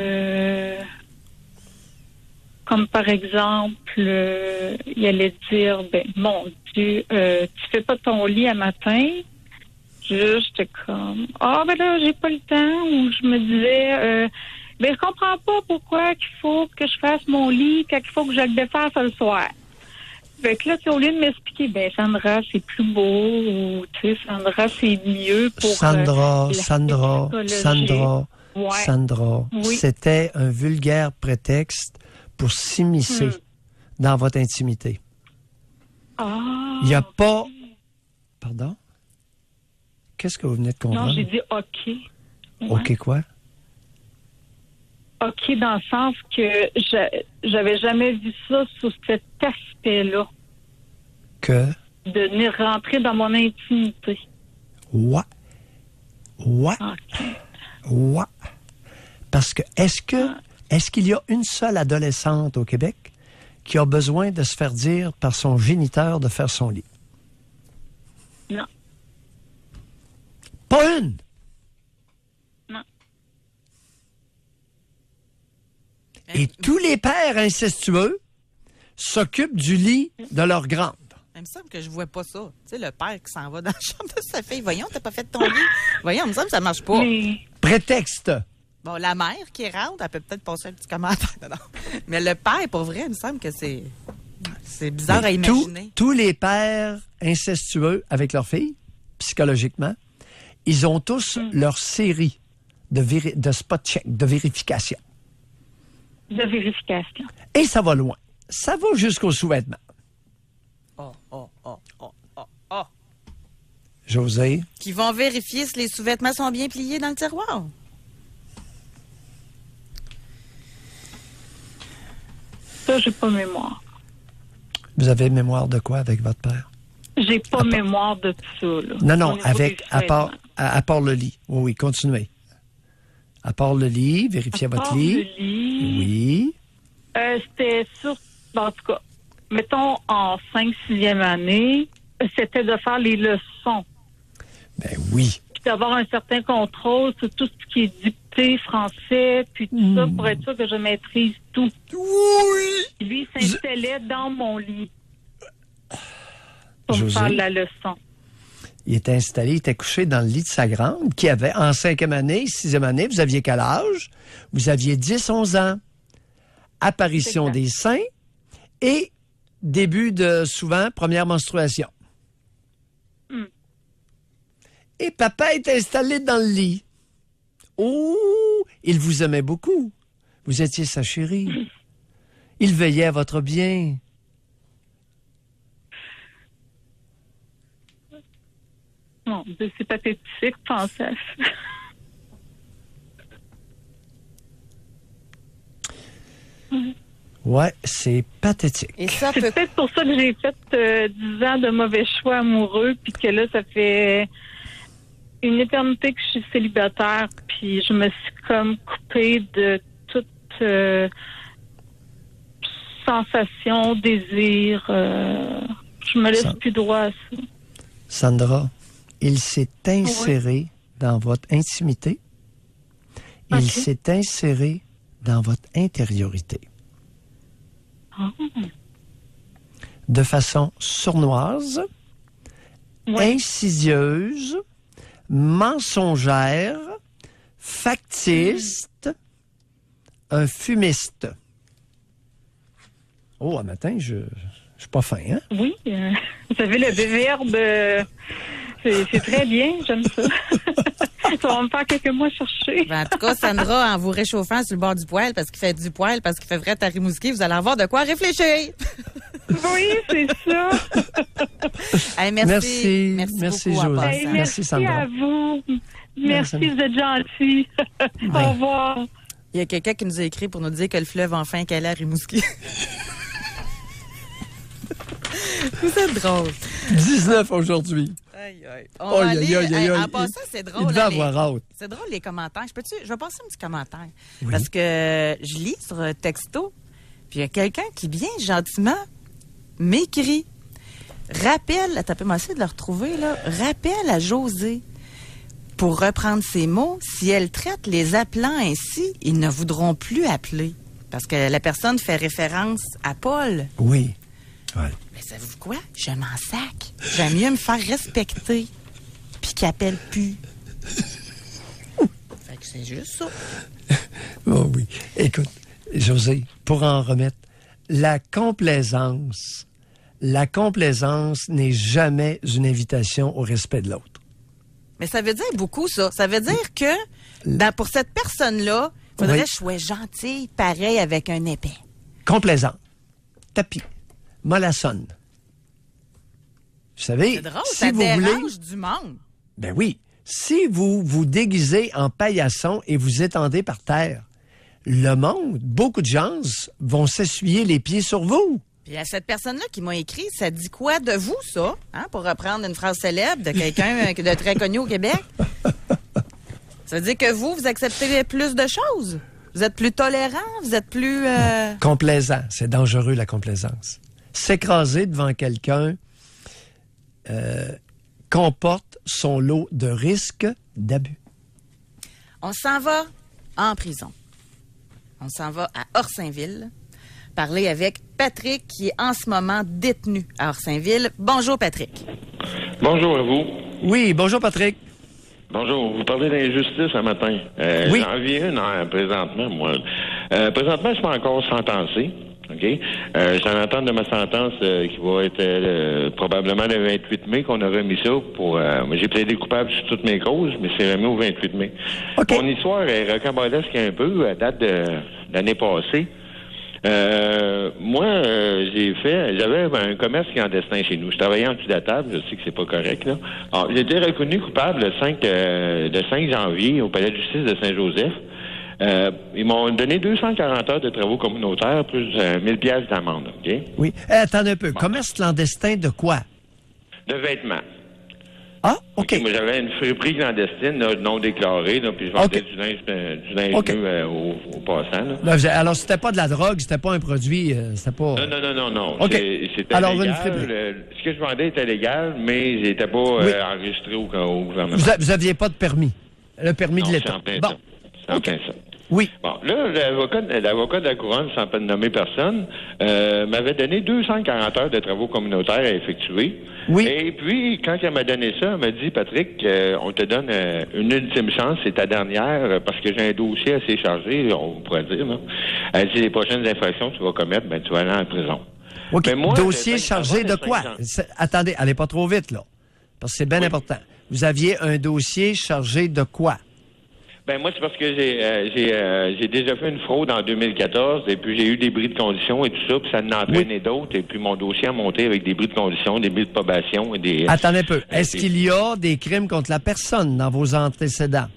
Speaker 6: comme par exemple, il allait dire, mon Dieu, tu fais pas ton lit à matin. J'étais comme, là, j'ai pas le temps. Ou je me disais, je comprends pas pourquoi qu'il faut que je fasse mon lit quand il faut que je le défasse le soir. Fait que là, au lieu de m'expliquer, Sandra, c'est plus beau, ou, tu sais, Sandra, c'est mieux pour...
Speaker 2: Sandra,
Speaker 6: oui.
Speaker 2: C'était un vulgaire prétexte pour s'immiscer dans votre intimité. Il n'y a pas... Pardon? Qu'est-ce que vous venez de comprendre?
Speaker 6: Non, j'ai dit OK. Ouais.
Speaker 2: OK quoi?
Speaker 6: OK dans le sens que j'avais jamais vu ça sous cet aspect-là.
Speaker 2: Que?
Speaker 6: De venir rentrer dans mon intimité.
Speaker 2: Ouais. Parce que est-ce qu'il y a une seule adolescente au Québec qui a besoin de se faire dire par son géniteur de faire son lit?
Speaker 6: Non.
Speaker 2: Pas une?
Speaker 6: Non.
Speaker 2: Et tous les pères incestueux s'occupent du lit de leur grande.
Speaker 1: Il me semble que je vois pas ça. Tu sais, le père qui s'en va dans la chambre de sa fille. Voyons, t'as pas fait ton lit. Voyons, il me semble que ça marche pas.
Speaker 2: Prétexte.
Speaker 1: Bon, la mère qui rentre, elle peut peut-être passer un petit commentaire. Non. Mais le père, pour vrai, il me semble que c'est C'est bizarre à
Speaker 2: Mais
Speaker 1: imaginer.
Speaker 2: tous les pères incestueux avec leurs filles, psychologiquement, ils ont tous leur série de spot check, de vérification.
Speaker 6: De vérification.
Speaker 2: Et ça va loin. Ça va jusqu'au sous-vêtement.
Speaker 1: Oh.
Speaker 2: José?
Speaker 1: Qui vont vérifier si les sous-vêtements sont bien pliés dans le tiroir.
Speaker 6: Ça, j'ai pas mémoire.
Speaker 2: Vous avez mémoire de quoi avec votre père?
Speaker 6: J'ai pas mémoire de tout ça, là.
Speaker 2: Non,
Speaker 6: Au niveau
Speaker 2: avec,
Speaker 6: des
Speaker 2: à part,
Speaker 6: vêtements.
Speaker 2: à part le lit. Oui, continuez. À part le lit, vérifiez
Speaker 6: À
Speaker 2: votre
Speaker 6: part
Speaker 2: lit.
Speaker 6: le lit,
Speaker 2: Oui.
Speaker 6: c'était sur... En tout cas, mettons, en 5-6e année, c'était de faire les leçons.
Speaker 2: Ben oui.
Speaker 6: Puis d'avoir un certain contrôle sur tout ce qui est dicté français, puis tout ça, pour être sûr que je maîtrise tout.
Speaker 2: Oui!
Speaker 6: Lui, il s'installait dans mon lit pour
Speaker 2: José?
Speaker 6: faire la leçon.
Speaker 2: Il était installé, il était couché dans le lit de sa grande, qui avait, en 5e année, 6e année, vous aviez quel âge? Vous aviez 10-11 ans. Apparition
Speaker 6: Exact.
Speaker 2: des seins et début de, souvent, première menstruation. Et papa est installé dans le lit. Oh, il vous aimait beaucoup. Vous étiez sa chérie. Il veillait à votre bien.
Speaker 6: Non, c'est pathétique, penser à ça.
Speaker 2: Ouais, c'est pathétique.
Speaker 1: Et ça
Speaker 6: C'est
Speaker 1: peut...
Speaker 6: peut-être pour ça que j'ai fait 10 ans de mauvais choix amoureux, puis que là, ça fait une éternité que je suis célibataire, puis je me suis comme coupée de toute sensation, désir. Je me laisse
Speaker 2: Ça-
Speaker 6: plus droit à ça.
Speaker 2: Sandra, il s'est inséré dans votre intimité. Il
Speaker 6: Ok.
Speaker 2: s'est inséré dans votre intériorité.
Speaker 6: Ah.
Speaker 2: De façon sournoise,
Speaker 6: Ouais.
Speaker 2: insidieuse, mensongère, factiste, un fumiste. Oh, un matin, je suis pas fin, hein?
Speaker 6: Oui, vous avez le verbe. C'est très bien, j'aime ça. Ça va me faire quelques mois chercher.
Speaker 1: Ben, en tout cas, Sandra, en vous réchauffant sur le bord du poêle parce qu'il fait du poêle, parce qu'il fait vrai à Rimouski, vous allez avoir de quoi réfléchir.
Speaker 6: Oui, c'est ça.
Speaker 1: Hey,
Speaker 2: Merci.
Speaker 1: Merci
Speaker 2: Merci,
Speaker 1: beaucoup, en
Speaker 2: José.
Speaker 1: passant.
Speaker 2: Merci,
Speaker 6: Merci
Speaker 2: Sandra.
Speaker 6: à vous.
Speaker 2: Merci.
Speaker 6: Merci, vous êtes gentils. Au revoir.
Speaker 1: Il y a quelqu'un qui nous a écrit pour nous dire que le fleuve enfin calait à Rimouski. Vous êtes drôle.
Speaker 2: 19 aujourd'hui.
Speaker 1: Aïe, aïe.
Speaker 2: Aïe,
Speaker 1: On va
Speaker 2: aïe,
Speaker 1: aller,
Speaker 2: aïe, aïe,
Speaker 1: en
Speaker 2: aïe.
Speaker 1: passant, c'est drôle.
Speaker 2: Il devait
Speaker 1: hein,
Speaker 2: avoir hâte.
Speaker 1: C'est drôle, les commentaires. Je vais passer un petit commentaire.
Speaker 2: Oui.
Speaker 1: Parce que je lis sur un texto, puis il y a quelqu'un qui, bien gentiment, m'écrit. Rappelle, attends, moi essayer de le retrouver, là. Rappelle à José, pour reprendre ses mots, si elle traite les appelants ainsi, ils ne voudront plus appeler. Parce que la personne fait référence à Paul.
Speaker 2: Oui. Ouais.
Speaker 1: Mais savez-vous quoi? Je m'en sac. J'aime mieux me faire respecter, puis qu'il appelle plus. Fait que c'est juste ça.
Speaker 2: Oh oui. Écoute, José, pour en remettre, la complaisance n'est jamais une invitation au respect de l'autre.
Speaker 1: Mais ça veut dire beaucoup, ça. Ça veut dire que, pour cette personne-là, il faudrait
Speaker 2: Oui.
Speaker 1: que je sois gentille, pareil, avec un épais.
Speaker 2: Complaisant. Tapis. Mollassonne. Vous savez,
Speaker 1: C'est drôle,
Speaker 2: si
Speaker 1: ça
Speaker 2: vous
Speaker 1: dérange
Speaker 2: voulez...
Speaker 1: du monde.
Speaker 2: Ben oui. Si vous vous déguisez en paillasson et vous étendez par terre, le monde, beaucoup de gens vont s'essuyer les pieds sur vous.
Speaker 1: Puis à cette personne-là qui m'a écrit, ça dit quoi de vous, ça? Hein, pour reprendre une phrase célèbre de quelqu'un de très connu au Québec. Ça veut dire que vous acceptez plus de choses. Vous êtes plus tolérant, vous êtes plus...
Speaker 2: Complaisant. C'est dangereux, la complaisance. S'écraser devant quelqu'un comporte son lot de risques d'abus.
Speaker 1: On s'en va en prison. On s'en va à Orsainville parler avec Patrick qui est en ce moment détenu à Orsainville. Bonjour Patrick.
Speaker 7: Bonjour à vous.
Speaker 2: Oui, bonjour Patrick.
Speaker 7: Bonjour. Vous parlez d'injustice ce matin.
Speaker 2: Oui.
Speaker 7: J'en vis une présentement, moi. Présentement, je suis pas encore sentencé. OK? OK? J'ai une entente de ma sentence qui va être probablement le 28 mai qu'on a remis ça pour... j'ai plaidé coupable sur toutes mes causes, mais c'est remis au 28 mai.
Speaker 2: Okay.
Speaker 7: Mon histoire est rocambolesque un peu, à date de l'année passée. Moi, j'avais un commerce clandestin chez nous. Je travaillais en dessous de la table, je sais que c'est pas correct, là. Alors, j'ai été reconnu coupable le 5 janvier au palais de justice de Saint-Joseph. Ils m'ont donné 240 heures de travaux communautaires plus 1000 piastres d'amende, OK?
Speaker 2: Oui. Attendez un peu. Bon. Commerce clandestin de quoi?
Speaker 7: De vêtements.
Speaker 2: Ah, OK.
Speaker 7: Moi, j'avais une friperie clandestine, là, non déclarée, là, puis je vendais du linge nu aux passants. Là.
Speaker 2: Là, alors, c'était pas de la drogue, c'était pas un produit, c'était pas...
Speaker 7: Non.
Speaker 2: Okay.
Speaker 7: C'était
Speaker 2: alors,
Speaker 7: légal. Ce que je vendais était légal, mais j'étais pas enregistré au gouvernement.
Speaker 2: Vous aviez pas de permis? Le permis de l'État?
Speaker 7: Bon. C'est en plein ça.
Speaker 2: Oui.
Speaker 7: Bon, là, l'avocat de la Couronne, sans pas nommer personne, m'avait donné 240 heures de travaux communautaires à effectuer.
Speaker 2: Oui.
Speaker 7: Et puis, quand elle m'a donné ça, elle m'a dit, Patrick, on te donne une ultime chance, c'est ta dernière, parce que j'ai un dossier assez chargé, on pourrait dire. Là. Elle dit, les prochaines infractions que tu vas commettre, ben tu vas aller en prison.
Speaker 2: OK.
Speaker 7: Mais moi,
Speaker 2: dossier chargé de quoi? Attendez, allez pas trop vite, là. Parce que c'est bien important. Vous aviez un dossier chargé de quoi?
Speaker 7: Ben moi, c'est parce que j'ai déjà fait une fraude en 2014 et puis j'ai eu des bris de condition et tout ça, puis ça en a entraîné d'autres et puis mon dossier a monté avec des bris de condition, des bris de probation et des...
Speaker 2: Attendez un peu. Est-ce qu'il y a des crimes contre la personne dans vos antécédents?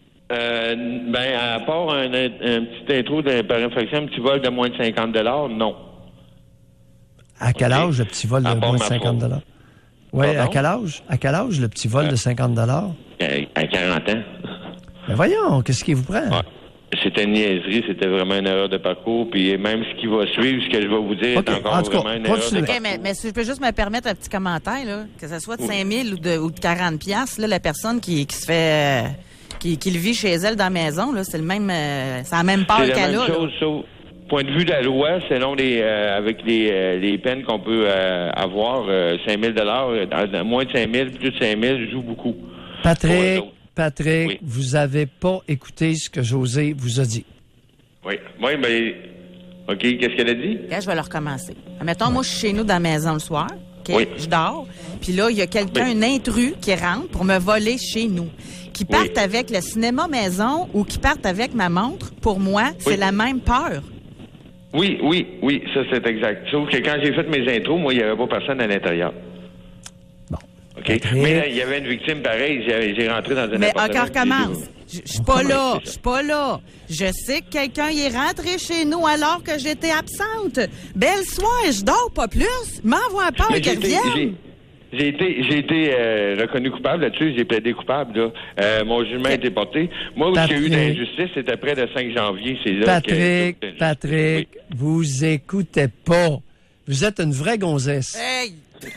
Speaker 7: À part un petit intro par infraction, un petit vol de moins de 50 $, non.
Speaker 2: À quel âge le petit vol de moins de 50 $? Oui, à quel âge? À quel âge le petit vol de 50 $?
Speaker 7: À 40 ans.
Speaker 2: Ben voyons, qu'est-ce qui vous prend?
Speaker 7: Ouais. C'était une niaiserie, c'était vraiment une erreur de parcours, puis même ce qui va suivre, ce que je vais vous dire, est encore vraiment une erreur de parcours.
Speaker 1: OK, mais si je peux juste me permettre un petit commentaire, là, que ce soit de 5 000 ou de 40 $, là, la personne qui se fait... qui le vit chez elle dans la maison, là, c'est le même... c'est la même peur qu'elle a.
Speaker 7: C'est la même chose, sauf... Point de vue de la loi, selon avec les peines qu'on peut avoir, 5 000 moins de 5 000, plus de 5 000, joue beaucoup.
Speaker 2: Patrick,
Speaker 7: oui.
Speaker 2: Vous avez pas écouté ce que José vous a dit.
Speaker 7: Oui, mais... OK, qu'est-ce qu'elle a dit?
Speaker 1: Là, je vais le recommencer. Mettons, moi, je suis chez nous dans la maison le soir. Okay? Oui. Je dors. Puis là, il y a quelqu'un, un intrus, qui rentre pour me voler chez nous. Qui parte avec le cinéma maison ou qui parte avec ma montre, pour moi, c'est la même peur.
Speaker 7: Oui, ça c'est exact. Sauf que quand j'ai fait mes intros, moi, il n'y avait pas personne à l'intérieur.
Speaker 2: Bon.
Speaker 7: OK? Mais là, il y avait une victime pareille, j'ai rentré dans un appartement.
Speaker 1: Mais encore commence. Je suis pas là. Je sais que quelqu'un est rentré chez nous alors que j'étais absente. Belle soirée, je dors pas plus. M'envoie peur qu'elle vienne.
Speaker 7: J'ai été reconnu coupable là-dessus, j'ai plaidé coupable. Là. Mon jugement a été porté. Moi, où j'ai eu d'injustice, c'était après le 5 janvier. C'est là
Speaker 2: Patrick, vous écoutez pas. Vous êtes une vraie gonzesse.
Speaker 1: Hey!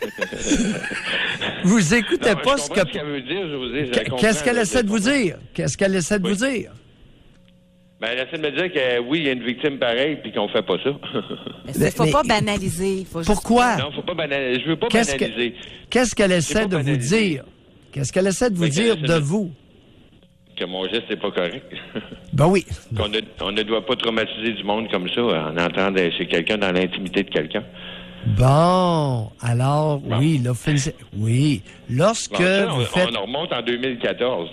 Speaker 2: Vous écoutez pas ce que...
Speaker 7: qu'elle veut dire, José.
Speaker 2: Qu'est-ce qu'elle essaie de vous dire? Qu'est-ce qu'elle essaie de vous dire?
Speaker 7: Ben, elle essaie de me dire que oui, il y a une victime pareille puis qu'on fait pas ça.
Speaker 1: Mais faut pas banaliser.
Speaker 2: Pourquoi?
Speaker 7: Non, faut pas banaliser. Je veux pas banaliser.
Speaker 2: Qu'est-ce qu'elle essaie de vous dire? Qu'est-ce qu'elle essaie de vous dire de vous?
Speaker 7: Que mon geste n'est pas correct.
Speaker 2: Ben oui.
Speaker 7: On ne doit pas traumatiser du monde comme ça en entrant chez quelqu'un dans l'intimité de quelqu'un.
Speaker 2: Bon, alors, oui, là, oui. Lorsque vous faites...
Speaker 7: On remonte en 2014,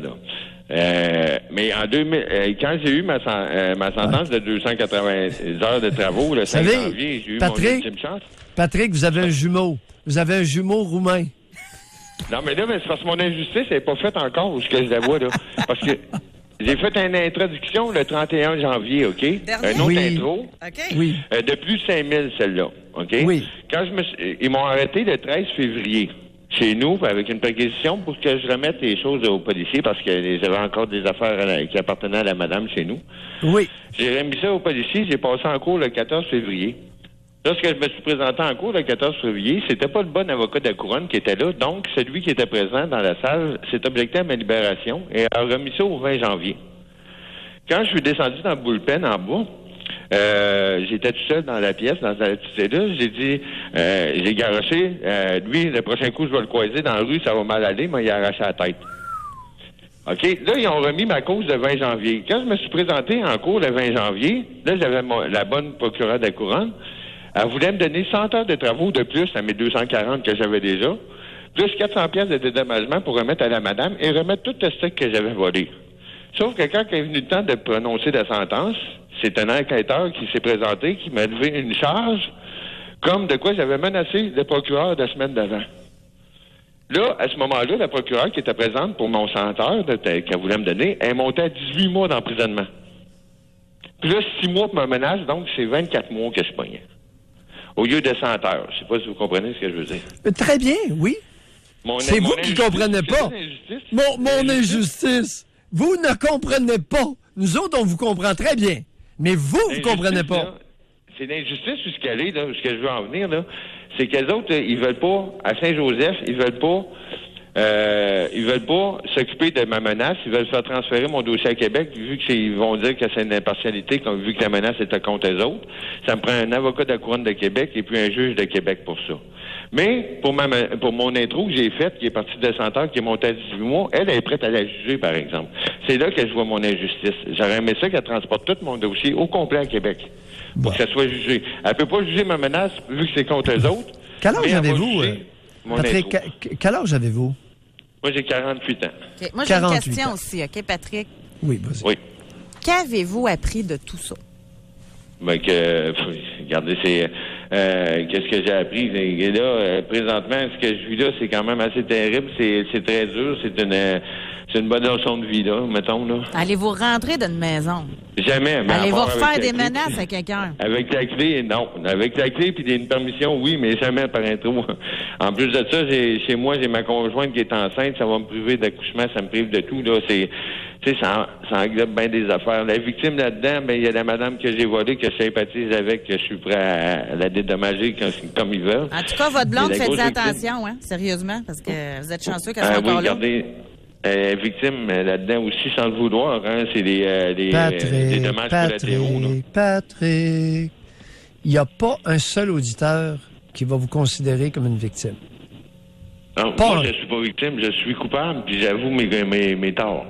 Speaker 7: mais en 2000, quand j'ai eu ma sentence de 280 heures de travaux, le 5 janvier, j'ai eu mon ultime chance.
Speaker 2: Patrick, vous avez un jumeau. Vous avez un jumeau roumain.
Speaker 7: Non, mais là, c'est parce que mon injustice n'est pas faite encore, ce que je la vois, là. Parce que j'ai fait une introduction le 31 janvier, OK? Un autre intro.
Speaker 1: OK.
Speaker 2: Oui.
Speaker 7: De plus de 5 000, celle-là, OK? Oui. Quand ils m'ont arrêté le 13 février chez nous, avec une perquisition pour que je remette les choses aux policiers parce que j'avais encore des affaires qui appartenaient à la madame chez nous.
Speaker 2: Oui.
Speaker 7: J'ai remis ça aux policiers, j'ai passé en cours le 14 février. Lorsque je me suis présenté en cours le 14 février, c'était pas le bon avocat de la Couronne qui était là, donc celui qui était présent dans la salle s'est objecté à ma libération et a remis ça au 20 janvier. Quand je suis descendu dans le bullpen en bas, j'étais tout seul dans la pièce, dans la petite cellule, j'ai dit, j'ai garoché, lui, le prochain coup, je vais le croiser dans la rue, ça va mal aller, mais il a arraché la tête. OK? Là, ils ont remis ma cause le 20 janvier. Quand je me suis présenté en cours le 20 janvier, là, j'avais la bonne procureure de la couronne. Elle voulait me donner 100 heures de travaux de plus à mes 240 que j'avais déjà, plus 400 pièces de dédommagement pour remettre à la madame et remettre tout le stock que j'avais volé. Sauf que quand il est venu le temps de prononcer la sentence, c'est un enquêteur qui s'est présenté, qui m'a levé une charge, comme de quoi j'avais menacé le procureur la semaine d'avant. Là, à ce moment-là, la procureure qui était présente pour mon 100 heures qu'elle voulait me donner, elle montait à 18 mois d'emprisonnement. Puis là, 6 mois pour ma menace, donc c'est 24 mois que je pognais. Au lieu de 100 heures. Je sais pas si vous comprenez ce que je veux dire.
Speaker 2: Très bien, oui. C'est vous qui ne comprenez pas. Mon injustice. Vous ne comprenez pas. Nous autres, on vous comprend très bien. Mais vous ne comprenez pas.
Speaker 7: Là, c'est l'injustice jusqu'à aller, là, ce que je veux en venir, là. C'est qu'les autres, ils veulent pas, à Saint-Joseph, ils veulent pas s'occuper de ma menace. Ils veulent faire transférer mon dossier à Québec, vu qu'ils vont dire que c'est une impartialité, vu que la menace était contre eux autres. Ça me prend un avocat de la Couronne de Québec et puis un juge de Québec pour ça. Mais pour mon intro que j'ai faite, qui est partie de 100 heures, qui est montée à 18 mois, elle est prête à la juger, par exemple. C'est là que je vois mon injustice. J'aurais aimé ça qu'elle transporte tout mon dossier au complet à Québec. Pour que ça soit jugé. Elle peut pas juger ma menace, vu que c'est contre eux autres.
Speaker 2: Quel âge avez-vous, Patrick? Quel âge avez-vous?
Speaker 7: Moi, j'ai 48 ans.
Speaker 1: Okay. Moi, j'ai une question aussi, OK, Patrick?
Speaker 2: Oui, vas-y.
Speaker 7: Oui.
Speaker 1: Qu'avez-vous appris de tout ça?
Speaker 7: Ben, regardez, qu'est-ce que j'ai appris? Et là, présentement, ce que je vis là, c'est quand même assez terrible. C'est très dur. C'est une bonne leçon de vie, là, mettons, là.
Speaker 1: Allez-vous rentrer d'une maison?
Speaker 7: Jamais. Mais
Speaker 1: allez-vous refaire des menaces à quelqu'un?
Speaker 7: Avec la clé, non. Avec la clé puis une permission, oui, mais jamais par intro. En plus de ça, chez moi, j'ai ma conjointe qui est enceinte. Ça va me priver d'accouchement, ça me prive de tout, là. Ça englobe bien des affaires. La victime là-dedans, ben il y a la madame que j'ai volée, que je sympathise avec, que je suis prêt à la dédommager comme ils veulent.
Speaker 1: En tout cas, votre blonde, faites attention, hein, sérieusement, parce que vous êtes chanceux qu'elle soit encore là.
Speaker 7: Regardez, victime là-dedans aussi, sans le vouloir, hein, c'est des dommages collatéraux.
Speaker 2: Patrick, il n'y a pas un seul auditeur qui va vous considérer comme une victime.
Speaker 7: Non, moi, je ne suis pas victime, je suis coupable, puis j'avoue mes torts.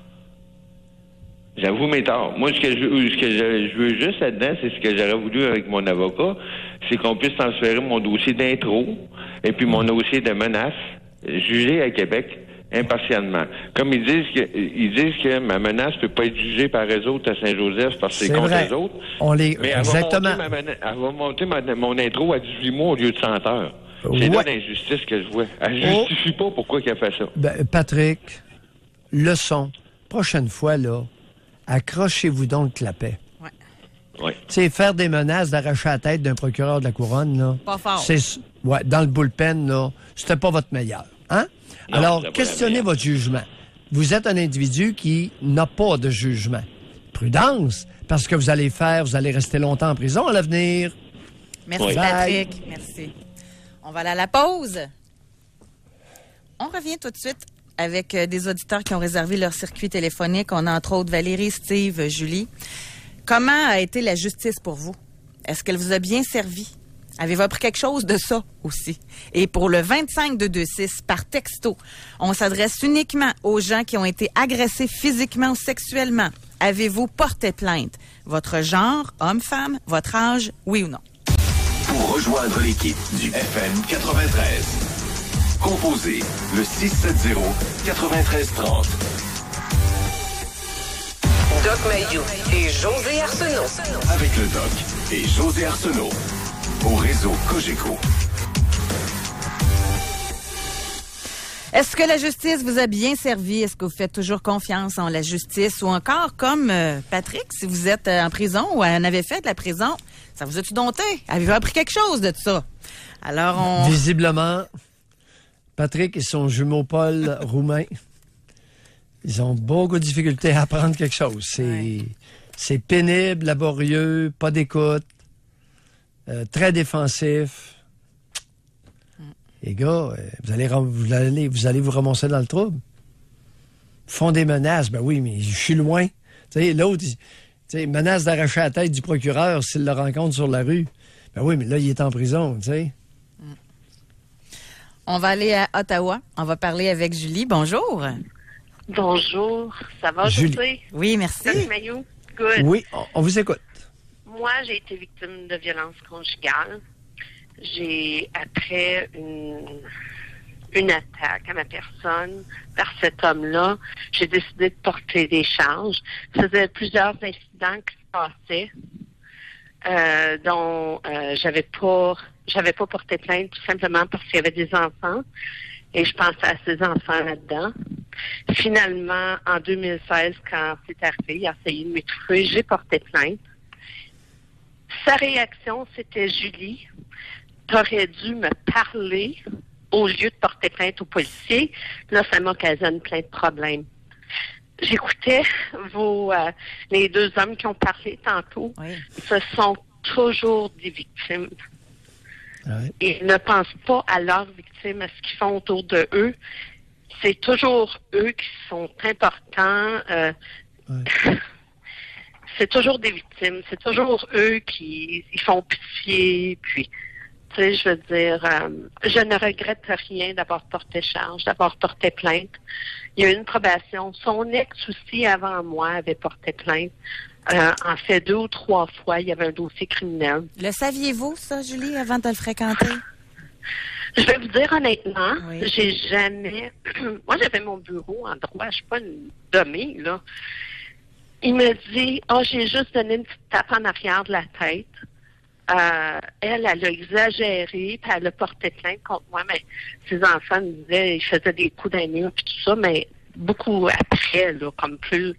Speaker 7: J'avoue mes torts. Moi, ce que je veux juste là-dedans, c'est ce que j'aurais voulu avec mon avocat, c'est qu'on puisse transférer mon dossier d'intro et puis mon dossier de menace jugé à Québec impartialement. Comme ils disent que ma menace peut pas être jugée par eux autres à Saint-Joseph parce que c'est contre eux autres. Mais
Speaker 2: exactement.
Speaker 7: Elle va monter mon intro à 18 mois au lieu de 100 heures. C'est là l'injustice que je vois. Elle justifie pas pourquoi elle fait ça.
Speaker 2: Ben, Patrick, leçon. Prochaine fois, là, accrochez-vous donc le clapet.
Speaker 7: Oui.
Speaker 2: Tu sais, faire des menaces d'arracher la tête d'un procureur de la Couronne, là.
Speaker 1: Pas fort.
Speaker 2: Dans le bullpen, là, c'était pas votre meilleur. Hein?
Speaker 7: Non,
Speaker 2: alors, questionnez votre jugement. Vous êtes un individu qui n'a pas de jugement. Prudence, parce que vous allez rester longtemps en prison à l'avenir.
Speaker 1: Merci, Patrick. Merci. On va aller à la pause. On revient tout de suite avec des auditeurs qui ont réservé leur circuit téléphonique. On a entre autres Valérie, Steve, Julie. Comment a été la justice pour vous? Est-ce qu'elle vous a bien servi? Avez-vous appris quelque chose de ça aussi? Et pour le 25-226, par texto, on s'adresse uniquement aux gens qui ont été agressés physiquement ou sexuellement. Avez-vous porté plainte? Votre genre, homme-femme, votre âge, oui ou non?
Speaker 3: Pour rejoindre l'équipe du FM 93, composez le 670-9330.
Speaker 4: Doc Mayou et José Arsenault.
Speaker 3: Avec le Doc et José Arsenault. Au réseau Cogeco.
Speaker 1: Est-ce que la justice vous a bien servi? Est-ce que vous faites toujours confiance en la justice? Ou encore, comme Patrick, si vous êtes en prison ou en avez fait de la prison, ça vous a-tu dompté? Avez-vous appris quelque chose de ça? Alors,
Speaker 2: Visiblement, Patrick et son jumeau Paul roumain, ils ont beaucoup de difficultés à apprendre quelque chose. C'est pénible, laborieux, pas d'écoute. Très défensif. Les gars, vous allez vous ramasser dans le trouble. Font des menaces. Ben oui, mais je suis loin. Tu sais, l'autre, menace d'arracher la tête du procureur s'il le rencontre sur la rue. Ben oui, mais là, il est en prison, tu sais.
Speaker 1: On va aller à Ottawa. On va parler avec Julie. Bonjour.
Speaker 8: Bonjour, ça va,
Speaker 2: Julie.
Speaker 8: José?
Speaker 1: Oui, merci.
Speaker 8: Doc Mayou? Good.
Speaker 2: Oui, on vous écoute.
Speaker 8: Moi, j'ai été victime de violence conjugale. Après une attaque à ma personne par cet homme-là, j'ai décidé de porter des charges. Ça faisait plusieurs incidents qui se passaient, dont j'avais pas porté plainte tout simplement parce qu'il y avait des enfants. Et je pensais à ces enfants là-dedans. Finalement, en 2016, quand c'est arrivé, il a essayé de m'étouffer, j'ai porté plainte. Sa réaction, c'était « Julie, t'aurais dû me parler au lieu de porter plainte aux policiers. » Là, ça m'occasionne plein de problèmes. J'écoutais les deux hommes qui ont parlé tantôt.
Speaker 1: Oui.
Speaker 8: Ce sont toujours des victimes.
Speaker 2: Ouais.
Speaker 8: Ils ne pensent pas à leurs victimes, à ce qu'ils font autour de eux. C'est toujours eux qui sont importants. C'est toujours des victimes. C'est toujours eux qui ils font pitié. Puis, tu sais, je veux dire, je ne regrette rien d'avoir porté charge, d'avoir porté plainte. Il y a eu une probation. Son ex aussi, avant moi, avait porté plainte. En fait, 2 ou 3 fois, il y avait un dossier criminel.
Speaker 1: Le saviez-vous, ça, Julie, avant de le fréquenter?
Speaker 8: Je vais vous dire honnêtement,
Speaker 1: Oui.
Speaker 8: j'ai jamais... Moi, j'avais mon bureau en droit, je suis pas une dommée, là. Il me dit, j'ai juste donné une petite tape en arrière de la tête. Elle a exagéré, puis elle a porté plainte contre moi, mais ses enfants me disaient, ils faisaient des coups d'un mur, puis tout ça, mais beaucoup après, là, comme plus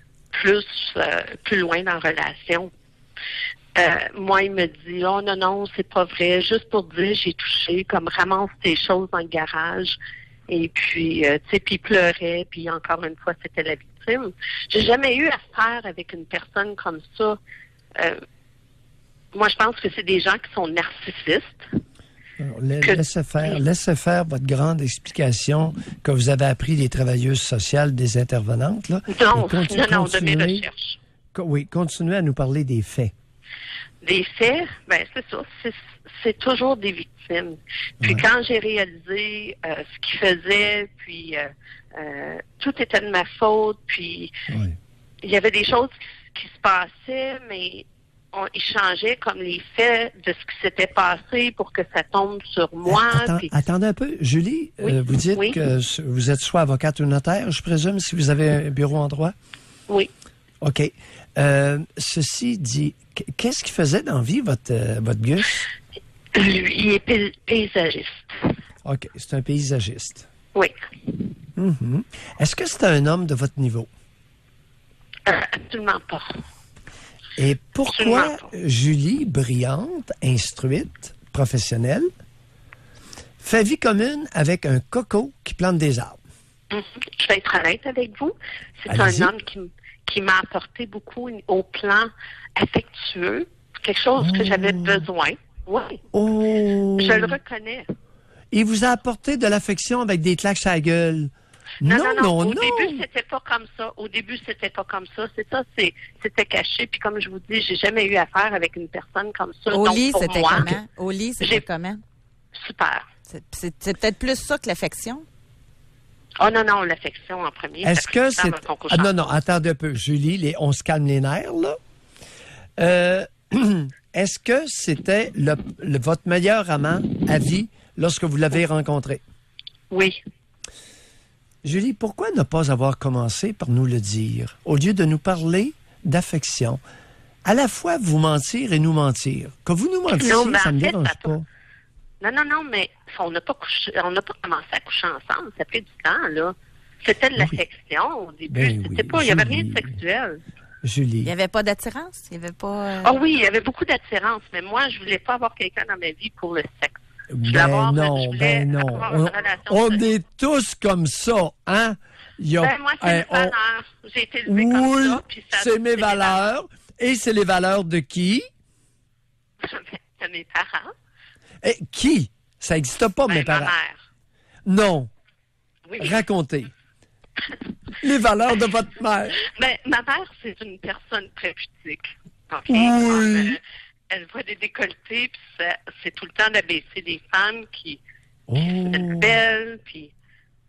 Speaker 8: loin dans la relation. Moi, il me dit, oh non, c'est pas vrai, juste pour dire, j'ai touché, comme ramasse tes choses dans le garage. Et puis, tu sais, puis il pleurait, puis encore une fois, c'était la victime. J'ai jamais eu affaire avec une personne comme ça. Moi, je pense que c'est des gens qui sont narcissistes.
Speaker 2: Alors, laissez faire votre grande explication que vous avez appris des travailleuses sociales, des intervenantes. Là,
Speaker 8: Non, de mes recherches.
Speaker 2: Oui, continuez à nous parler des faits.
Speaker 8: Des faits, ben c'est ça, c'est toujours des victimes. Puis
Speaker 2: Ouais.
Speaker 8: quand j'ai réalisé ce qu'ils faisaient, puis tout était de ma faute, puis
Speaker 2: Oui.
Speaker 8: il y avait des choses qui se passaient, mais ils changeaient comme les faits de ce qui s'était passé pour que ça tombe sur moi.
Speaker 2: Attendez un peu. Julie,
Speaker 8: Oui.
Speaker 2: vous dites
Speaker 8: Oui.
Speaker 2: que vous êtes soit avocate ou notaire, je présume, si vous avez un bureau en droit?
Speaker 8: Oui.
Speaker 2: OK. Ceci dit, qu'est-ce qu'il faisait dans la vie, votre Gus?
Speaker 8: Lui, il est paysagiste.
Speaker 2: OK, c'est un paysagiste.
Speaker 8: Oui.
Speaker 2: Mhm. Est-ce que c'est un homme de votre niveau?
Speaker 8: Absolument pas.
Speaker 2: Et pourquoi
Speaker 8: Absolument pas.
Speaker 2: Julie, brillante, instruite, professionnelle, fait vie commune avec un coco qui plante des arbres?
Speaker 8: Je vais être honnête avec vous. C'est
Speaker 2: Allez-y.
Speaker 8: un homme qui m'a apporté beaucoup au plan affectueux, quelque chose que j'avais besoin. Oui,
Speaker 2: Oh!
Speaker 8: je le reconnais.
Speaker 2: Il vous a apporté de l'affection avec des claques à la gueule.
Speaker 8: Non. Au début, c'était pas comme ça. C'était caché. Puis comme je vous dis, j'ai jamais eu affaire avec une personne comme ça.
Speaker 1: Au
Speaker 8: Donc,
Speaker 1: lit,
Speaker 8: pour
Speaker 1: c'était
Speaker 8: moi,
Speaker 1: comment? Au lit, c'était
Speaker 8: j'ai-
Speaker 1: comment?
Speaker 8: super.
Speaker 1: C'est peut-être plus ça que l'affection.
Speaker 8: Oh non, l'affection en premier.
Speaker 2: Est-ce
Speaker 8: ça
Speaker 2: que
Speaker 8: fait
Speaker 2: c'est...
Speaker 8: dans ton
Speaker 2: Ah,
Speaker 8: couchant.
Speaker 2: non, attendez un peu. Julie, on se calme les nerfs, là. Est-ce que c'était votre meilleur amant à vie lorsque vous l'avez rencontré?
Speaker 8: Oui.
Speaker 2: Julie, pourquoi ne pas avoir commencé par nous le dire, au lieu de nous parler d'affection? À la fois vous mentir et nous mentir. Que vous nous mentiez,
Speaker 8: Non, mais
Speaker 2: ça
Speaker 8: en
Speaker 2: ne me
Speaker 8: fait,
Speaker 2: dérange
Speaker 8: ça
Speaker 2: pas.
Speaker 8: Non, mais on n'a pas commencé à coucher ensemble. Ça fait du temps, là. C'était de
Speaker 2: Oui.
Speaker 8: l'affection au début.
Speaker 2: Ben
Speaker 8: C'était
Speaker 2: oui,
Speaker 8: pas, il n'y avait rien
Speaker 2: Julie.
Speaker 8: de sexuel.
Speaker 2: Julie.
Speaker 1: Il n'y avait pas d'attirance? Il n'y avait pas...
Speaker 8: Ah oui, il y avait beaucoup d'attirance, mais moi, je voulais pas avoir quelqu'un dans ma vie pour le sexe. Je voulais avoir une relation
Speaker 2: On
Speaker 8: sexuelle.
Speaker 2: est tous comme ça, hein? Il y a-
Speaker 8: Ben, moi, c'est mes valeurs. J'ai été élevée comme
Speaker 2: Oui,
Speaker 8: ça. Puis ça
Speaker 2: c'est mes valeurs. Et c'est les valeurs de qui?
Speaker 8: De mes parents.
Speaker 2: Et qui? Ça n'existe pas, mes
Speaker 8: Ben, ma
Speaker 2: parents.
Speaker 8: mère.
Speaker 2: Non.
Speaker 8: Oui.
Speaker 2: Racontez. Les valeurs de votre mère.
Speaker 8: Ben, ma mère, c'est une personne très pudique. OK?
Speaker 2: Oui.
Speaker 8: Elle voit des décolletés, puis c'est tout le temps d'abaisser des femmes qui
Speaker 2: Oh.
Speaker 8: sont belles, puis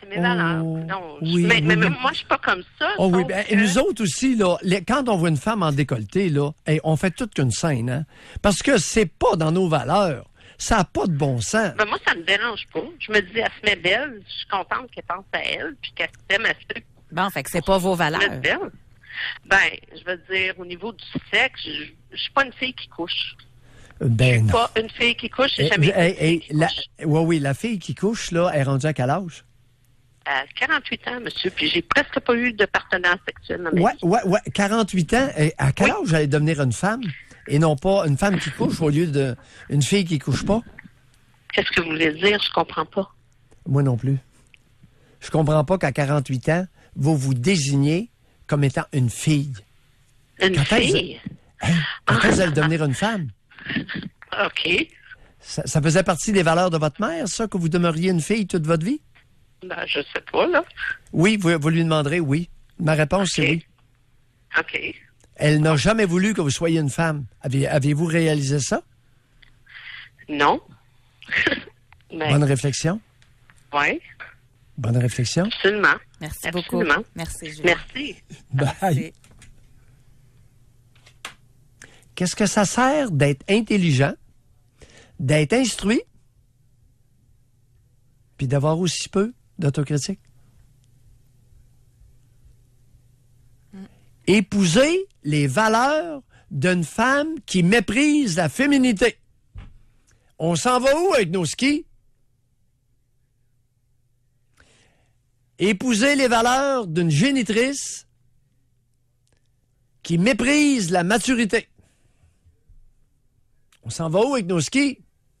Speaker 8: c'est mes valeurs. Non, mais moi, je suis pas comme ça.
Speaker 2: Oh oui,
Speaker 8: donc,
Speaker 2: nous autres aussi, là, quand on voit une femme en décolleté, là, on fait toute qu'une scène, hein? Parce que c'est pas dans nos valeurs. Ça n'a pas de bon sens.
Speaker 8: Ben moi, ça me dérange pas. Je me dis, elle se met belle. Je suis contente qu'elle pense à elle, puis qu'elle s'aime à ce
Speaker 1: Bon, fait que c'est pas vos valeurs.
Speaker 8: belle. Ben, je veux dire, au niveau du sexe, je suis pas une fille qui couche.
Speaker 2: Ben, non.
Speaker 8: Pas une fille qui couche, j'ai jamais été une fille qui couche.
Speaker 2: Oui, la fille qui couche, là, elle est rendue à quel âge?
Speaker 8: À 48 ans, monsieur, puis j'ai presque pas eu de partenaire sexuel dans ma vie.
Speaker 2: Ouais, 48 ans. Et à quel âge j'allais devenir une femme? Et non pas une femme qui couche au lieu d'une fille qui couche pas?
Speaker 8: Qu'est-ce que vous voulez dire? Je comprends pas.
Speaker 2: Moi non plus. Je comprends pas qu'à 48 ans, vous vous désignez comme étant une fille.
Speaker 8: Une fille?
Speaker 2: Quand est-ce qu'elle devenir une femme?
Speaker 8: OK.
Speaker 2: Ça faisait partie des valeurs de votre mère, ça, que vous demeuriez une fille toute votre vie?
Speaker 8: Ben, je sais pas, là.
Speaker 2: Oui, vous lui demanderez oui. Ma réponse, c'est oui.
Speaker 8: OK.
Speaker 2: Elle n'a jamais voulu que vous soyez une femme. Aviez-vous réalisé ça?
Speaker 8: Non. Mais,
Speaker 2: Bonne réflexion.
Speaker 8: oui,
Speaker 2: Bonne réflexion.
Speaker 8: absolument.
Speaker 1: Merci
Speaker 8: Absolument.
Speaker 1: beaucoup. Merci, Julie.
Speaker 8: Merci.
Speaker 2: Bye. Qu'est-ce que ça sert d'être intelligent, d'être instruit, puis d'avoir aussi peu d'autocritique? Épouser les valeurs d'une femme qui méprise la féminité. On s'en va où avec nos skis? Épouser les valeurs d'une génitrice qui méprise la maturité. On s'en va où avec nos skis?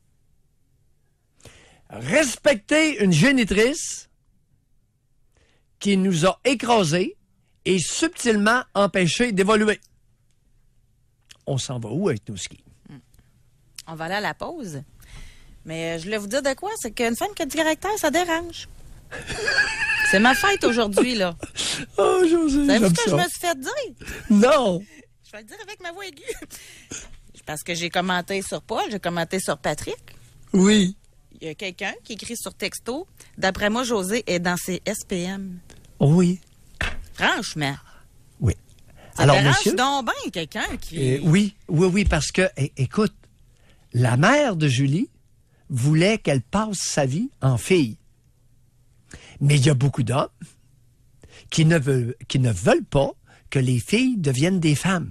Speaker 2: Respecter une génitrice qui nous a écrasés et subtilement empêchés d'évoluer. On s'en va où avec nos skis?
Speaker 1: On va aller à la pause. Mais je voulais vous dire de quoi? C'est qu'une femme qui a du caractère, ça dérange. C'est ma fête aujourd'hui, là.
Speaker 2: Oh, José,
Speaker 1: Savez-vous
Speaker 2: j'aime
Speaker 1: ce que
Speaker 2: ça.
Speaker 1: je me suis fait dire?
Speaker 2: Non!
Speaker 1: Je vais le dire avec ma voix aiguë. Parce que j'ai commenté sur Paul, j'ai commenté sur Patrick.
Speaker 2: Oui.
Speaker 1: Il y a quelqu'un qui écrit sur texto, d'après moi, José est dans ses SPM.
Speaker 2: Oui.
Speaker 1: Franchement.
Speaker 2: Oui.
Speaker 1: Ça
Speaker 2: Alors,
Speaker 1: dérange
Speaker 2: monsieur?
Speaker 1: donc bien quelqu'un qui...
Speaker 2: Oui, parce que, écoute, la mère de Julie voulait qu'elle passe sa vie en fille. Mais il y a beaucoup d'hommes qui ne veulent pas que les filles deviennent des femmes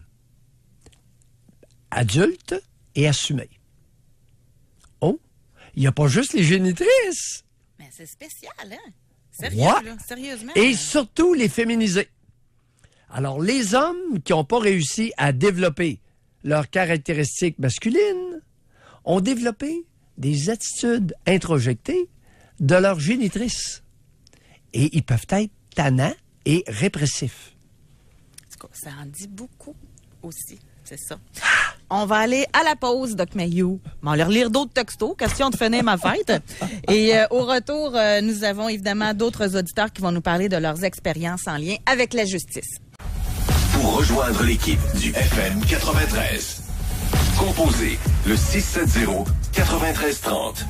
Speaker 2: adultes et assumées. Oh, il n'y a pas juste les génitrices.
Speaker 1: Mais c'est spécial, hein? Sérieux,
Speaker 2: Ouais.
Speaker 1: là, sérieusement.
Speaker 2: Et surtout les féminisés. Alors, les hommes qui n'ont pas réussi à développer leurs caractéristiques masculines ont développé des attitudes introjectées de leur génitrice. Et ils peuvent être tannants et répressifs.
Speaker 1: Ça en dit beaucoup aussi, c'est ça. On va aller à la pause, Doc Mayou. On va leur lire d'autres textos, question de finir ma fête. Et au retour, nous avons évidemment d'autres auditeurs qui vont nous parler de leurs expériences en lien avec la justice.
Speaker 3: Pour rejoindre l'équipe du FM 93, composez le 670-9330.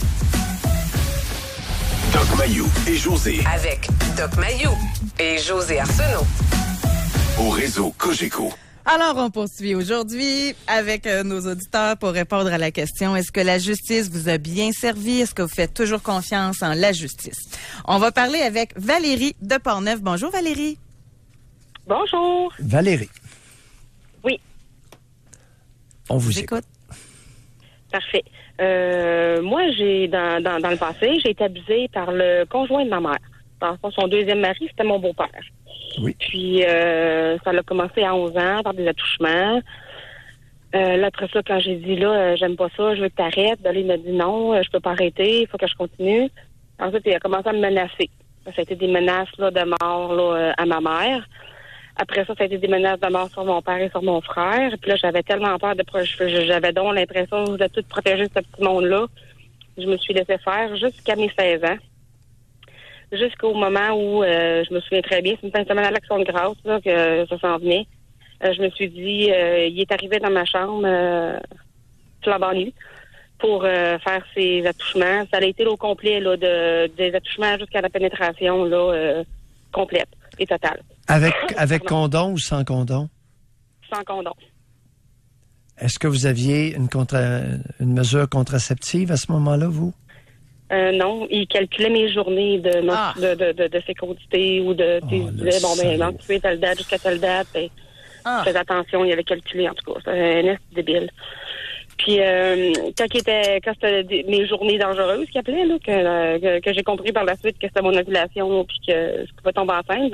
Speaker 3: Doc Mayou et José
Speaker 4: Avec Doc Mayou et José Arsenault.
Speaker 3: au réseau Cogeco.
Speaker 1: Alors, on poursuit aujourd'hui avec nos auditeurs pour répondre à la question, est-ce que la justice vous a bien servi? Est-ce que vous faites toujours confiance en la justice? On va parler avec Valérie de Portneuf. Bonjour, Valérie.
Speaker 9: Bonjour.
Speaker 2: Valérie.
Speaker 9: Oui.
Speaker 2: On vous écoute.
Speaker 9: Parfait. Moi, dans le passé, j'ai été abusée par le conjoint de ma mère. Dans le fond, son deuxième mari, c'était mon beau-père.
Speaker 2: Oui.
Speaker 9: Puis, ça a commencé à 11 ans par des attouchements. Là, après ça, quand j'ai dit, j'aime pas ça, je veux que t'arrêtes. Là, il m'a dit non, je peux pas arrêter, il faut que je continue. Ensuite, il a commencé à me menacer. Ça a été des menaces de mort à ma mère. Après ça a été des menaces de mort sur mon père et sur mon frère. Puis là, j'avais tellement peur j'avais donc l'impression de tout protéger ce petit monde-là. Je me suis laissée faire jusqu'à mes 16 ans. Jusqu'au moment où, je me souviens très bien, c'est une fin de semaine à l'Action de grâce là, que ça s'en venait. Je me suis dit, il est arrivé dans ma chambre flambant nu pour faire ses attouchements. Ça a été au complet, là, des attouchements jusqu'à la pénétration, là, complète et totale.
Speaker 2: Avec condom ou sans condom?
Speaker 9: Sans condom.
Speaker 2: Est-ce que vous aviez une mesure contraceptive à ce moment-là, vous?
Speaker 9: Non, il calculait mes journées de fécondité ou de... il disait, tu es telle date jusqu'à telle date. Fais attention, il avait calculé, en tout cas. C'était un est débile. Puis, quand c'était mes journées dangereuses qu'il appelait, là, que j'ai compris par la suite que c'était mon ovulation puis que je pouvais tomber enceinte,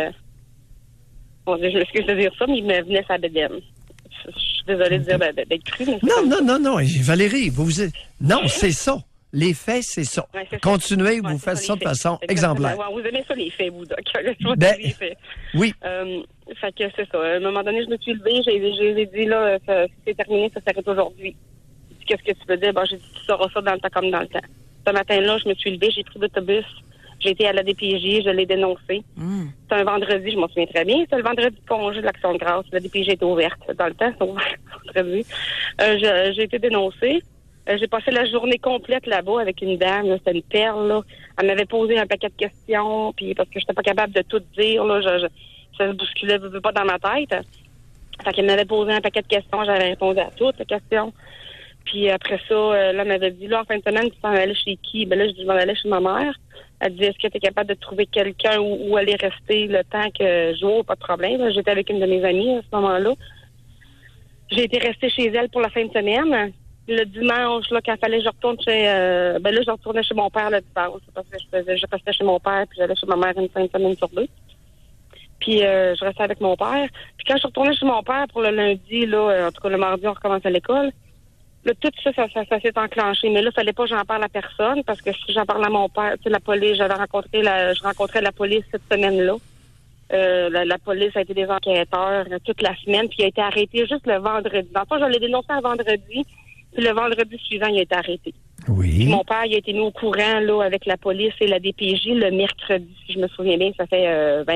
Speaker 9: je m'excuse de dire ça, mais il me venait sa bédaine. Je suis désolée de dire d'être cru, mais
Speaker 2: Non, Valérie, non, c'est ça. Les faits, c'est ça. Ouais, c'est continuez, vous faites ça de façon exemplaire.
Speaker 9: Ouais, vous aimez ça, les faits, vous, Doc.
Speaker 2: Les faits. Oui.
Speaker 9: Fait que c'est ça. À un moment donné, je me suis levée, j'ai dit, là, c'est terminé, ça s'arrête aujourd'hui. Qu'est-ce que tu veux dire? J'ai dit, tu sauras ça dans le temps comme dans le temps. Ce matin-là, je me suis levée, j'ai pris l'autobus, j'ai été à la DPJ, je l'ai dénoncé. C'est un vendredi, je m'en souviens très bien. C'est le vendredi de congé de l'Action de grâce. La DPJ était ouverte. Dans le temps, c'est ouvert vendredi. J'ai été dénoncée. J'ai passé la journée complète là-bas avec une dame, là, c'était une perle, là. Elle m'avait posé un paquet de questions, puis parce que j'étais pas capable de tout dire, là, ça se bousculait pas dans ma tête. Fait qu'elle m'avait posé un paquet de questions, j'avais répondu à toutes les questions. Puis après ça, là, elle m'avait dit, là, en fin de semaine, tu t'en allais chez qui? Ben là, je dis, je m'en allais chez ma mère. Elle dit, est-ce que tu es capable de trouver quelqu'un où aller rester le temps que je joue? Pas de problème. Là, j'étais avec une de mes amies à ce moment-là. J'ai été restée chez elle pour la fin de semaine. Le dimanche, là, quand il fallait que je retourne je retournais chez mon père le dimanche. Parce que je restais chez mon père, puis j'allais chez ma mère une fin de semaine sur deux. Puis je restais avec mon père. Puis quand je retournais chez mon père pour le lundi, là, en tout cas le mardi, on recommence à l'école. Là, tout ça s'est enclenché. Mais là, il fallait pas que j'en parle à personne, parce que si j'en parlais à mon père, tu sais, la police, je rencontrais la police cette semaine-là. La police a été des enquêteurs toute la semaine, puis il a été arrêté juste le vendredi. Dans le fond, je l'ai dénoncé un vendredi. Puis le vendredi suivant, il a été arrêté.
Speaker 2: Oui.
Speaker 9: Puis mon père, il a été mis au courant là avec la police et la DPJ le mercredi, si je me souviens bien, ça fait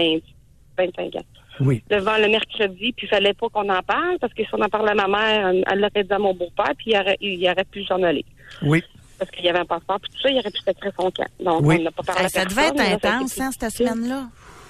Speaker 9: 25 ans.
Speaker 2: Oui.
Speaker 9: Le mercredi, puis il fallait pas qu'on en parle, parce que si on en parlait à ma mère, elle l'aurait dit à mon beau-père, puis il aurait pu s'en aller.
Speaker 2: Oui.
Speaker 9: Parce qu'il y avait un passeport, puis tout ça, il aurait pu sécréter son camp. Donc,
Speaker 2: oui.
Speaker 9: on n'a pas parlé à
Speaker 1: ça
Speaker 9: personne.
Speaker 1: devait être intense, cette semaine-là.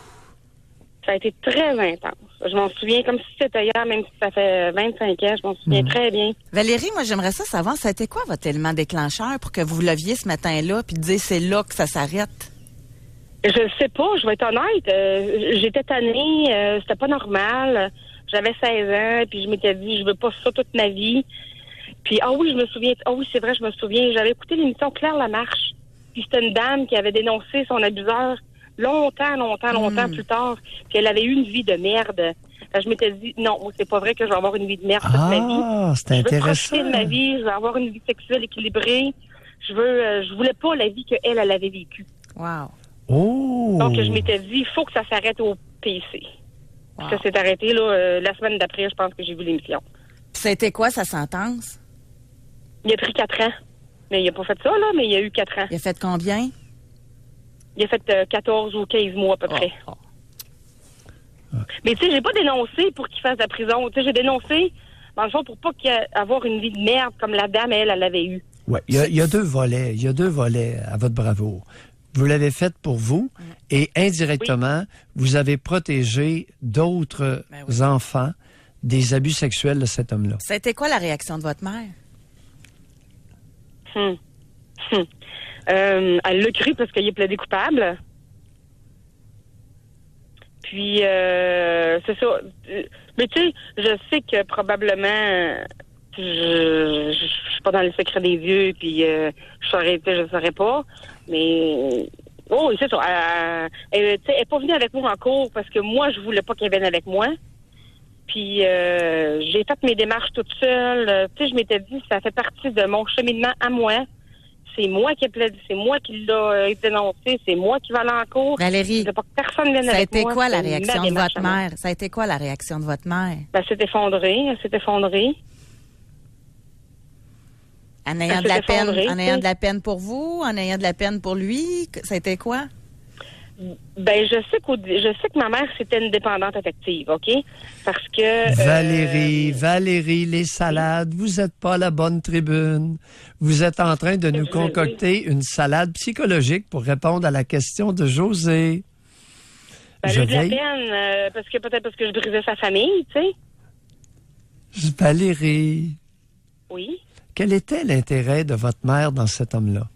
Speaker 9: Ça a été très intense. Je m'en souviens comme si c'était hier, même si ça fait 25 ans, je m'en souviens très bien.
Speaker 1: Valérie, moi, j'aimerais ça savoir, ça a été quoi votre élément déclencheur pour que vous vous leviez ce matin-là puis dire c'est là que ça s'arrête?
Speaker 9: Je sais pas, je vais être honnête. J'étais tannée, c'était pas normal. J'avais 16 ans, puis je m'étais dit, je veux pas ça toute ma vie. Puis, c'est vrai, je me souviens. J'avais écouté l'émission Claire Lamarche. Puis c'était une dame qui avait dénoncé son abuseur longtemps plus tard, puis elle avait eu une vie de merde. Je m'étais dit, non, c'est pas vrai que je vais avoir une vie de merde toute ma vie.
Speaker 2: Ah, c'est intéressant.
Speaker 9: Je veux profiter de ma vie, je veux avoir une vie sexuelle équilibrée. Je voulais pas la vie qu'elle avait vécue.
Speaker 1: Wow.
Speaker 2: Oh!
Speaker 9: Donc, je m'étais dit, il faut que ça s'arrête au PC. Wow. Ça s'est arrêté, là, la semaine d'après, je pense que j'ai vu l'émission.
Speaker 1: Puis ça a été quoi, sa sentence?
Speaker 9: Il a pris 4 ans. Mais il a pas fait ça, là, mais il a eu 4 ans.
Speaker 1: Il a fait combien?
Speaker 9: Il a fait 14 ou 15 mois à peu près. Mais tu sais, j'ai pas dénoncé pour qu'il fasse de la prison. Tu sais, j'ai dénoncé, dans le fond, pour pas qu'il ait avoir une vie de merde comme la dame, elle l'avait eu.
Speaker 2: Oui, il y a deux volets. Il y a 2 volets à votre bravoure. Vous l'avez fait pour vous et indirectement, vous avez protégé d'autres enfants des abus sexuels de cet homme-là.
Speaker 1: C'était quoi la réaction de votre mère?
Speaker 9: Elle l'a cru parce qu'il est plaidé coupable. Puis, c'est ça. Mais tu sais, je sais que probablement, je suis pas dans le secret des dieux, puis je saurais pas. Mais, c'est ça. Elle est pas venue avec moi en cours parce que moi, je voulais pas qu'elle vienne avec moi. Puis, j'ai fait mes démarches toute seule. Tu sais, je m'étais dit, ça fait partie de mon cheminement à moi. C'est moi qui ai plaidé, c'est moi qui l'ai dénoncé, c'est moi qui vais aller en cours.
Speaker 1: Valérie,
Speaker 9: je veux pas que personne vienne avec moi.
Speaker 1: Ça a été quoi la réaction de votre mère? Ça a été quoi la réaction de votre mère?
Speaker 9: Ben, elle s'est effondrée.
Speaker 1: En ayant de la peine pour vous, en ayant de la peine pour lui, ça a été quoi?
Speaker 9: Ben, je sais que ma mère, c'était une dépendante affective, OK? Parce que...
Speaker 2: Valérie, les salades, vous n'êtes pas à la bonne tribune. Vous êtes en train de nous concocter une salade psychologique pour répondre à la question de José.
Speaker 9: J'ai eu de la peine, parce que je brisais sa famille, tu sais.
Speaker 2: Valérie.
Speaker 9: Oui?
Speaker 2: Quel était l'intérêt de votre mère dans cet homme-là?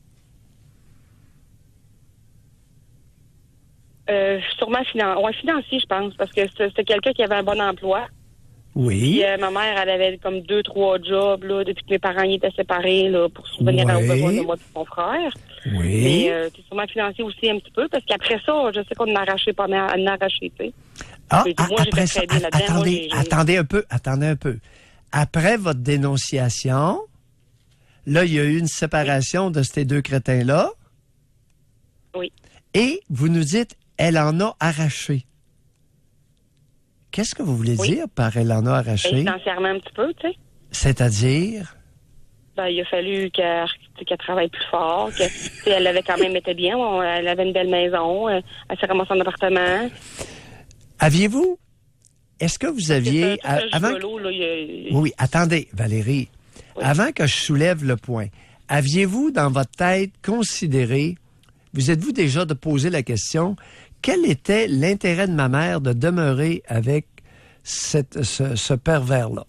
Speaker 9: Sûrement financier, je pense, parce que c'était quelqu'un qui avait un bon emploi.
Speaker 2: Oui.
Speaker 9: Puis, ma mère, elle avait comme 2-3 jobs là, depuis que mes parents étaient séparés là, pour subvenir aux besoins de moi et de mon frère.
Speaker 2: Oui.
Speaker 9: Mais c'est sûrement financier aussi un petit peu, parce qu'après ça, je sais qu'on en a arraché pas mal, on en a arraché, tu sais.
Speaker 2: Moi, après ça, attendez un peu. Après votre dénonciation, là, il y a eu une séparation de ces deux crétins-là.
Speaker 9: Oui.
Speaker 2: Et vous nous dites, elle en a arraché. Qu'est-ce que vous voulez dire par elle en a arraché?
Speaker 9: Financièrement un petit peu, tu sais.
Speaker 2: C'est-à-dire?
Speaker 9: Ben, il a fallu qu'elle travaille plus fort, elle avait quand même été bien, elle avait une belle maison, elle s'est ramassée en appartement.
Speaker 2: Aviez-vous? Est-ce que vous aviez... Oui, attendez, Valérie. Oui. Avant que je soulève le point, aviez-vous dans votre tête considéré, vous êtes-vous déjà de poser la question, quel était l'intérêt de ma mère de demeurer avec ce pervers-là?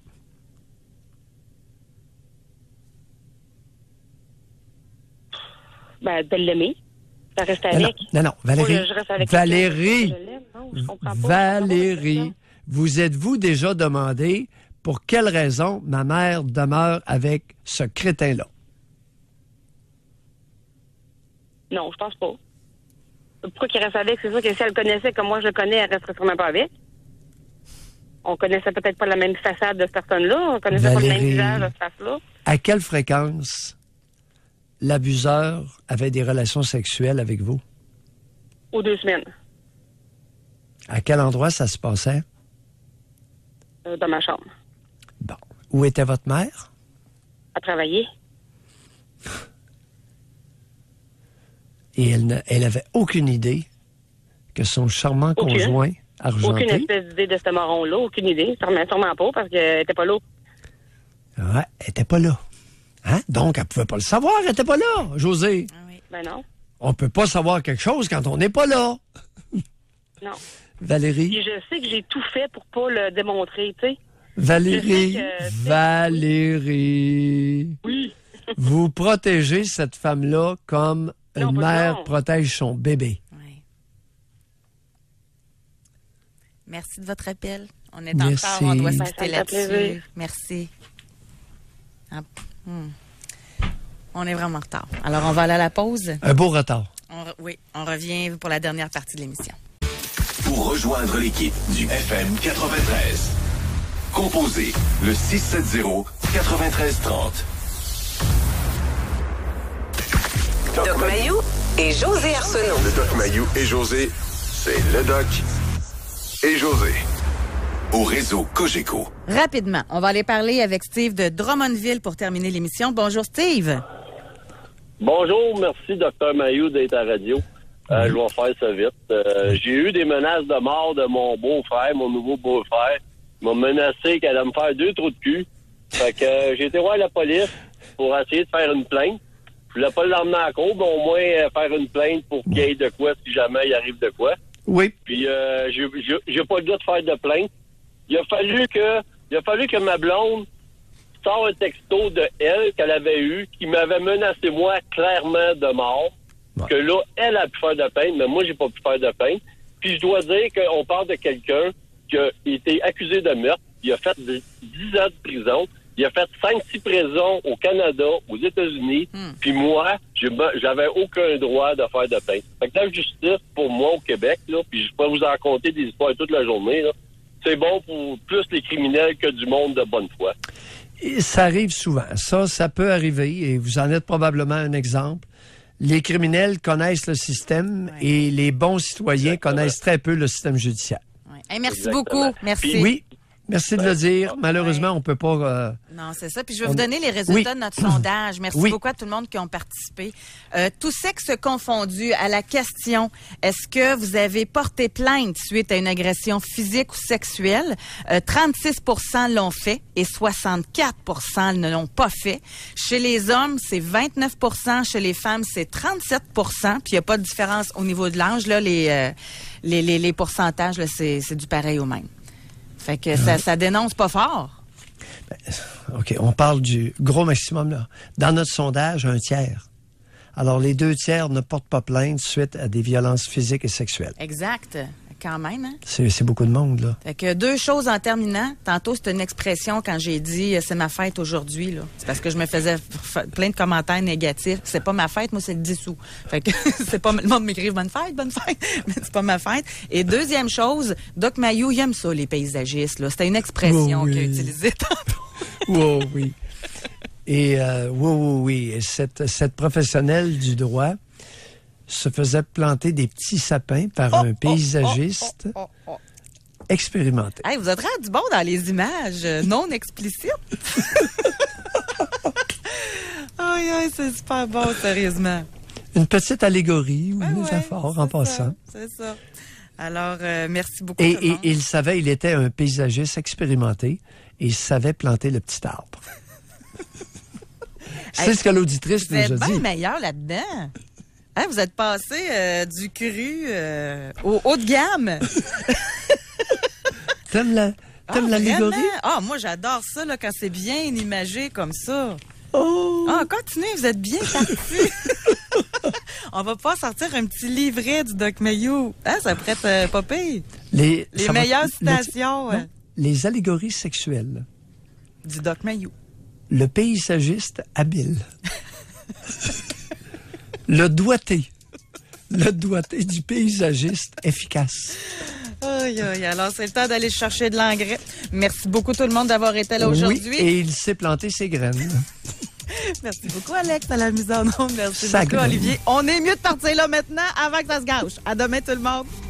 Speaker 2: Ben, de l'aimer. De rester avec. Non, Valérie. Valérie, vous êtes-vous déjà demandé pour quelle raison ma mère demeure avec ce crétin-là? Non, je pense pas. Pourquoi qu'il reste avec? C'est sûr que si elle le connaissait comme moi je le connais, elle resterait sûrement pas avec. On connaissait peut-être pas la même façade de cette personne-là. On connaissait pas le même visage de cette face-là. À quelle fréquence l'abuseur avait des relations sexuelles avec vous? Aux 2 semaines. À quel endroit ça se passait? Dans ma chambre. Bon. Où était votre mère? À travailler. Et elle avait aucune idée que son charmant conjoint argenté... Aucune espèce d'idée de ce marron-là, aucune idée. Sûrement pas, parce qu'elle était pas là. Ouais, elle était pas là. Hein? Donc, elle pouvait pas le savoir, elle était pas là, José. Ah oui. Ben non. On peut pas savoir quelque chose quand on n'est pas là. Non. Valérie? Puis je sais que j'ai tout fait pour pas le démontrer, tu sais. Valérie, oui. Vous protégez cette femme-là comme une mère protège son bébé. Oui.
Speaker 1: Merci de votre appel. On est en retard, on doit se quitter là-dessus. Merci. On est vraiment en retard. Alors, on va aller à la pause.
Speaker 2: Un beau retard.
Speaker 1: On revient pour la dernière partie de l'émission.
Speaker 3: Pour rejoindre l'équipe du FM 93, composez le 670-9330.
Speaker 4: Doc Mayou et José Arsenault.
Speaker 3: Le Doc Mayou et José, c'est le Doc et José. Au réseau Cogeco.
Speaker 1: Rapidement, on va aller parler avec Steve de Drummondville pour terminer l'émission. Bonjour, Steve.
Speaker 10: Bonjour, merci, Dr Mayou, d'être à la radio. Je vais faire ça vite. J'ai eu des menaces de mort de mon beau-frère, mon nouveau beau-frère. Il m'a menacé qu'elle allait me faire 2 trous de cul. Fait que j'ai été voir la police pour essayer de faire une plainte. Je voulais pas l'emmener à la cour, mais au moins faire une plainte pour qu'il y ait de quoi si jamais il arrive de quoi.
Speaker 2: Oui.
Speaker 10: Puis j'ai pas le droit de faire de plainte. Il a fallu que ma blonde sorte un texto de elle qu'elle avait eu, qui m'avait menacé moi clairement de mort. Ouais. Que là, elle a pu faire de plainte, mais moi, j'ai pas pu faire de plainte. Puis je dois dire qu'on parle de quelqu'un qui a été accusé de meurtre. Il a fait 10 ans de prison. Il a fait 5-6 prisons au Canada, aux États-Unis. Puis moi, j'avais aucun droit de faire de plainte. Fait que la justice, pour moi, au Québec, là, puis je peux vous en raconter des histoires toute la journée, là, c'est bon pour plus les criminels que du monde de bonne foi.
Speaker 2: Et ça arrive souvent. Ça peut arriver, et vous en êtes probablement un exemple. Les criminels connaissent le système et les bons citoyens connaissent très peu le système judiciaire.
Speaker 1: Hey, merci beaucoup. Merci.
Speaker 2: Oui. Merci de le dire. Malheureusement, on peut pas...
Speaker 1: Non, c'est ça. Puis je vais vous donner les résultats de notre sondage. Merci beaucoup à tout le monde qui ont participé. Tous sexes confondus, à la question, est-ce que vous avez porté plainte suite à une agression physique ou sexuelle? 36 % l'ont fait et 64 % ne l'ont pas fait. Chez les hommes, c'est 29 %. Chez les femmes, c'est 37 %. Puis il n'y a pas de différence au niveau de l'âge. Là, les pourcentages, là, c'est du pareil au même. Fait que ça dénonce pas fort.
Speaker 2: OK, on parle du gros maximum, là. Dans notre sondage, 1/3. Alors, les 2/3 ne portent pas plainte suite à des violences physiques et sexuelles.
Speaker 1: Exact. Quand même, hein?
Speaker 2: C'est beaucoup de monde, là.
Speaker 1: Fait que 2 choses en terminant. Tantôt, c'était une expression quand j'ai dit « c'est ma fête aujourd'hui », là. C'est parce que je me faisais plein de commentaires négatifs. C'est pas ma fête, moi, c'est le 10 août. Fait que c'est pas... Le monde m'écrive « bonne fête », mais c'est pas ma fête. Et deuxième chose, Doc Mayou, il aime ça, les paysagistes, là. C'était une expression qu'il a utilisée tantôt.
Speaker 2: Oui. Et oui. Et cette professionnelle du droit se faisait planter des petits sapins par un paysagiste expérimenté.
Speaker 1: Hey, vous êtes rendu bon dans les images non explicites. Aïe, c'est super bon, sérieusement.
Speaker 2: Une petite allégorie ou une métaphore en passant.
Speaker 1: C'est ça. Alors, merci beaucoup.
Speaker 2: Et il savait, il était un paysagiste expérimenté et il savait planter le petit arbre. C'est ce que l'auditrice nous a dit.
Speaker 1: Vous êtes bien meilleur là-dedans. Hein, vous êtes passé du cru au haut de gamme.
Speaker 2: T'aimes l'allégorie?
Speaker 1: Ah, moi, j'adore ça là, quand c'est bien imagé comme ça.
Speaker 2: Oh!
Speaker 1: Ah, continuez, vous êtes bien partis. On va pouvoir sortir un petit livret du Doc Mayou. Hein, ça pourrait être pas pire. Les meilleures citations.
Speaker 2: Non, les allégories sexuelles.
Speaker 1: Du Doc Mayou.
Speaker 2: Le paysagiste habile. Le doigté du paysagiste efficace.
Speaker 1: Aïe. Alors, c'est le temps d'aller chercher de l'engrais. Merci beaucoup tout le monde d'avoir été là aujourd'hui.
Speaker 2: Oui, et il sait planter ses graines.
Speaker 1: Merci beaucoup, Alex, à la mise en onde. Merci beaucoup, Olivier. On est mieux de partir là maintenant avant que ça se gâche. À demain, tout le monde.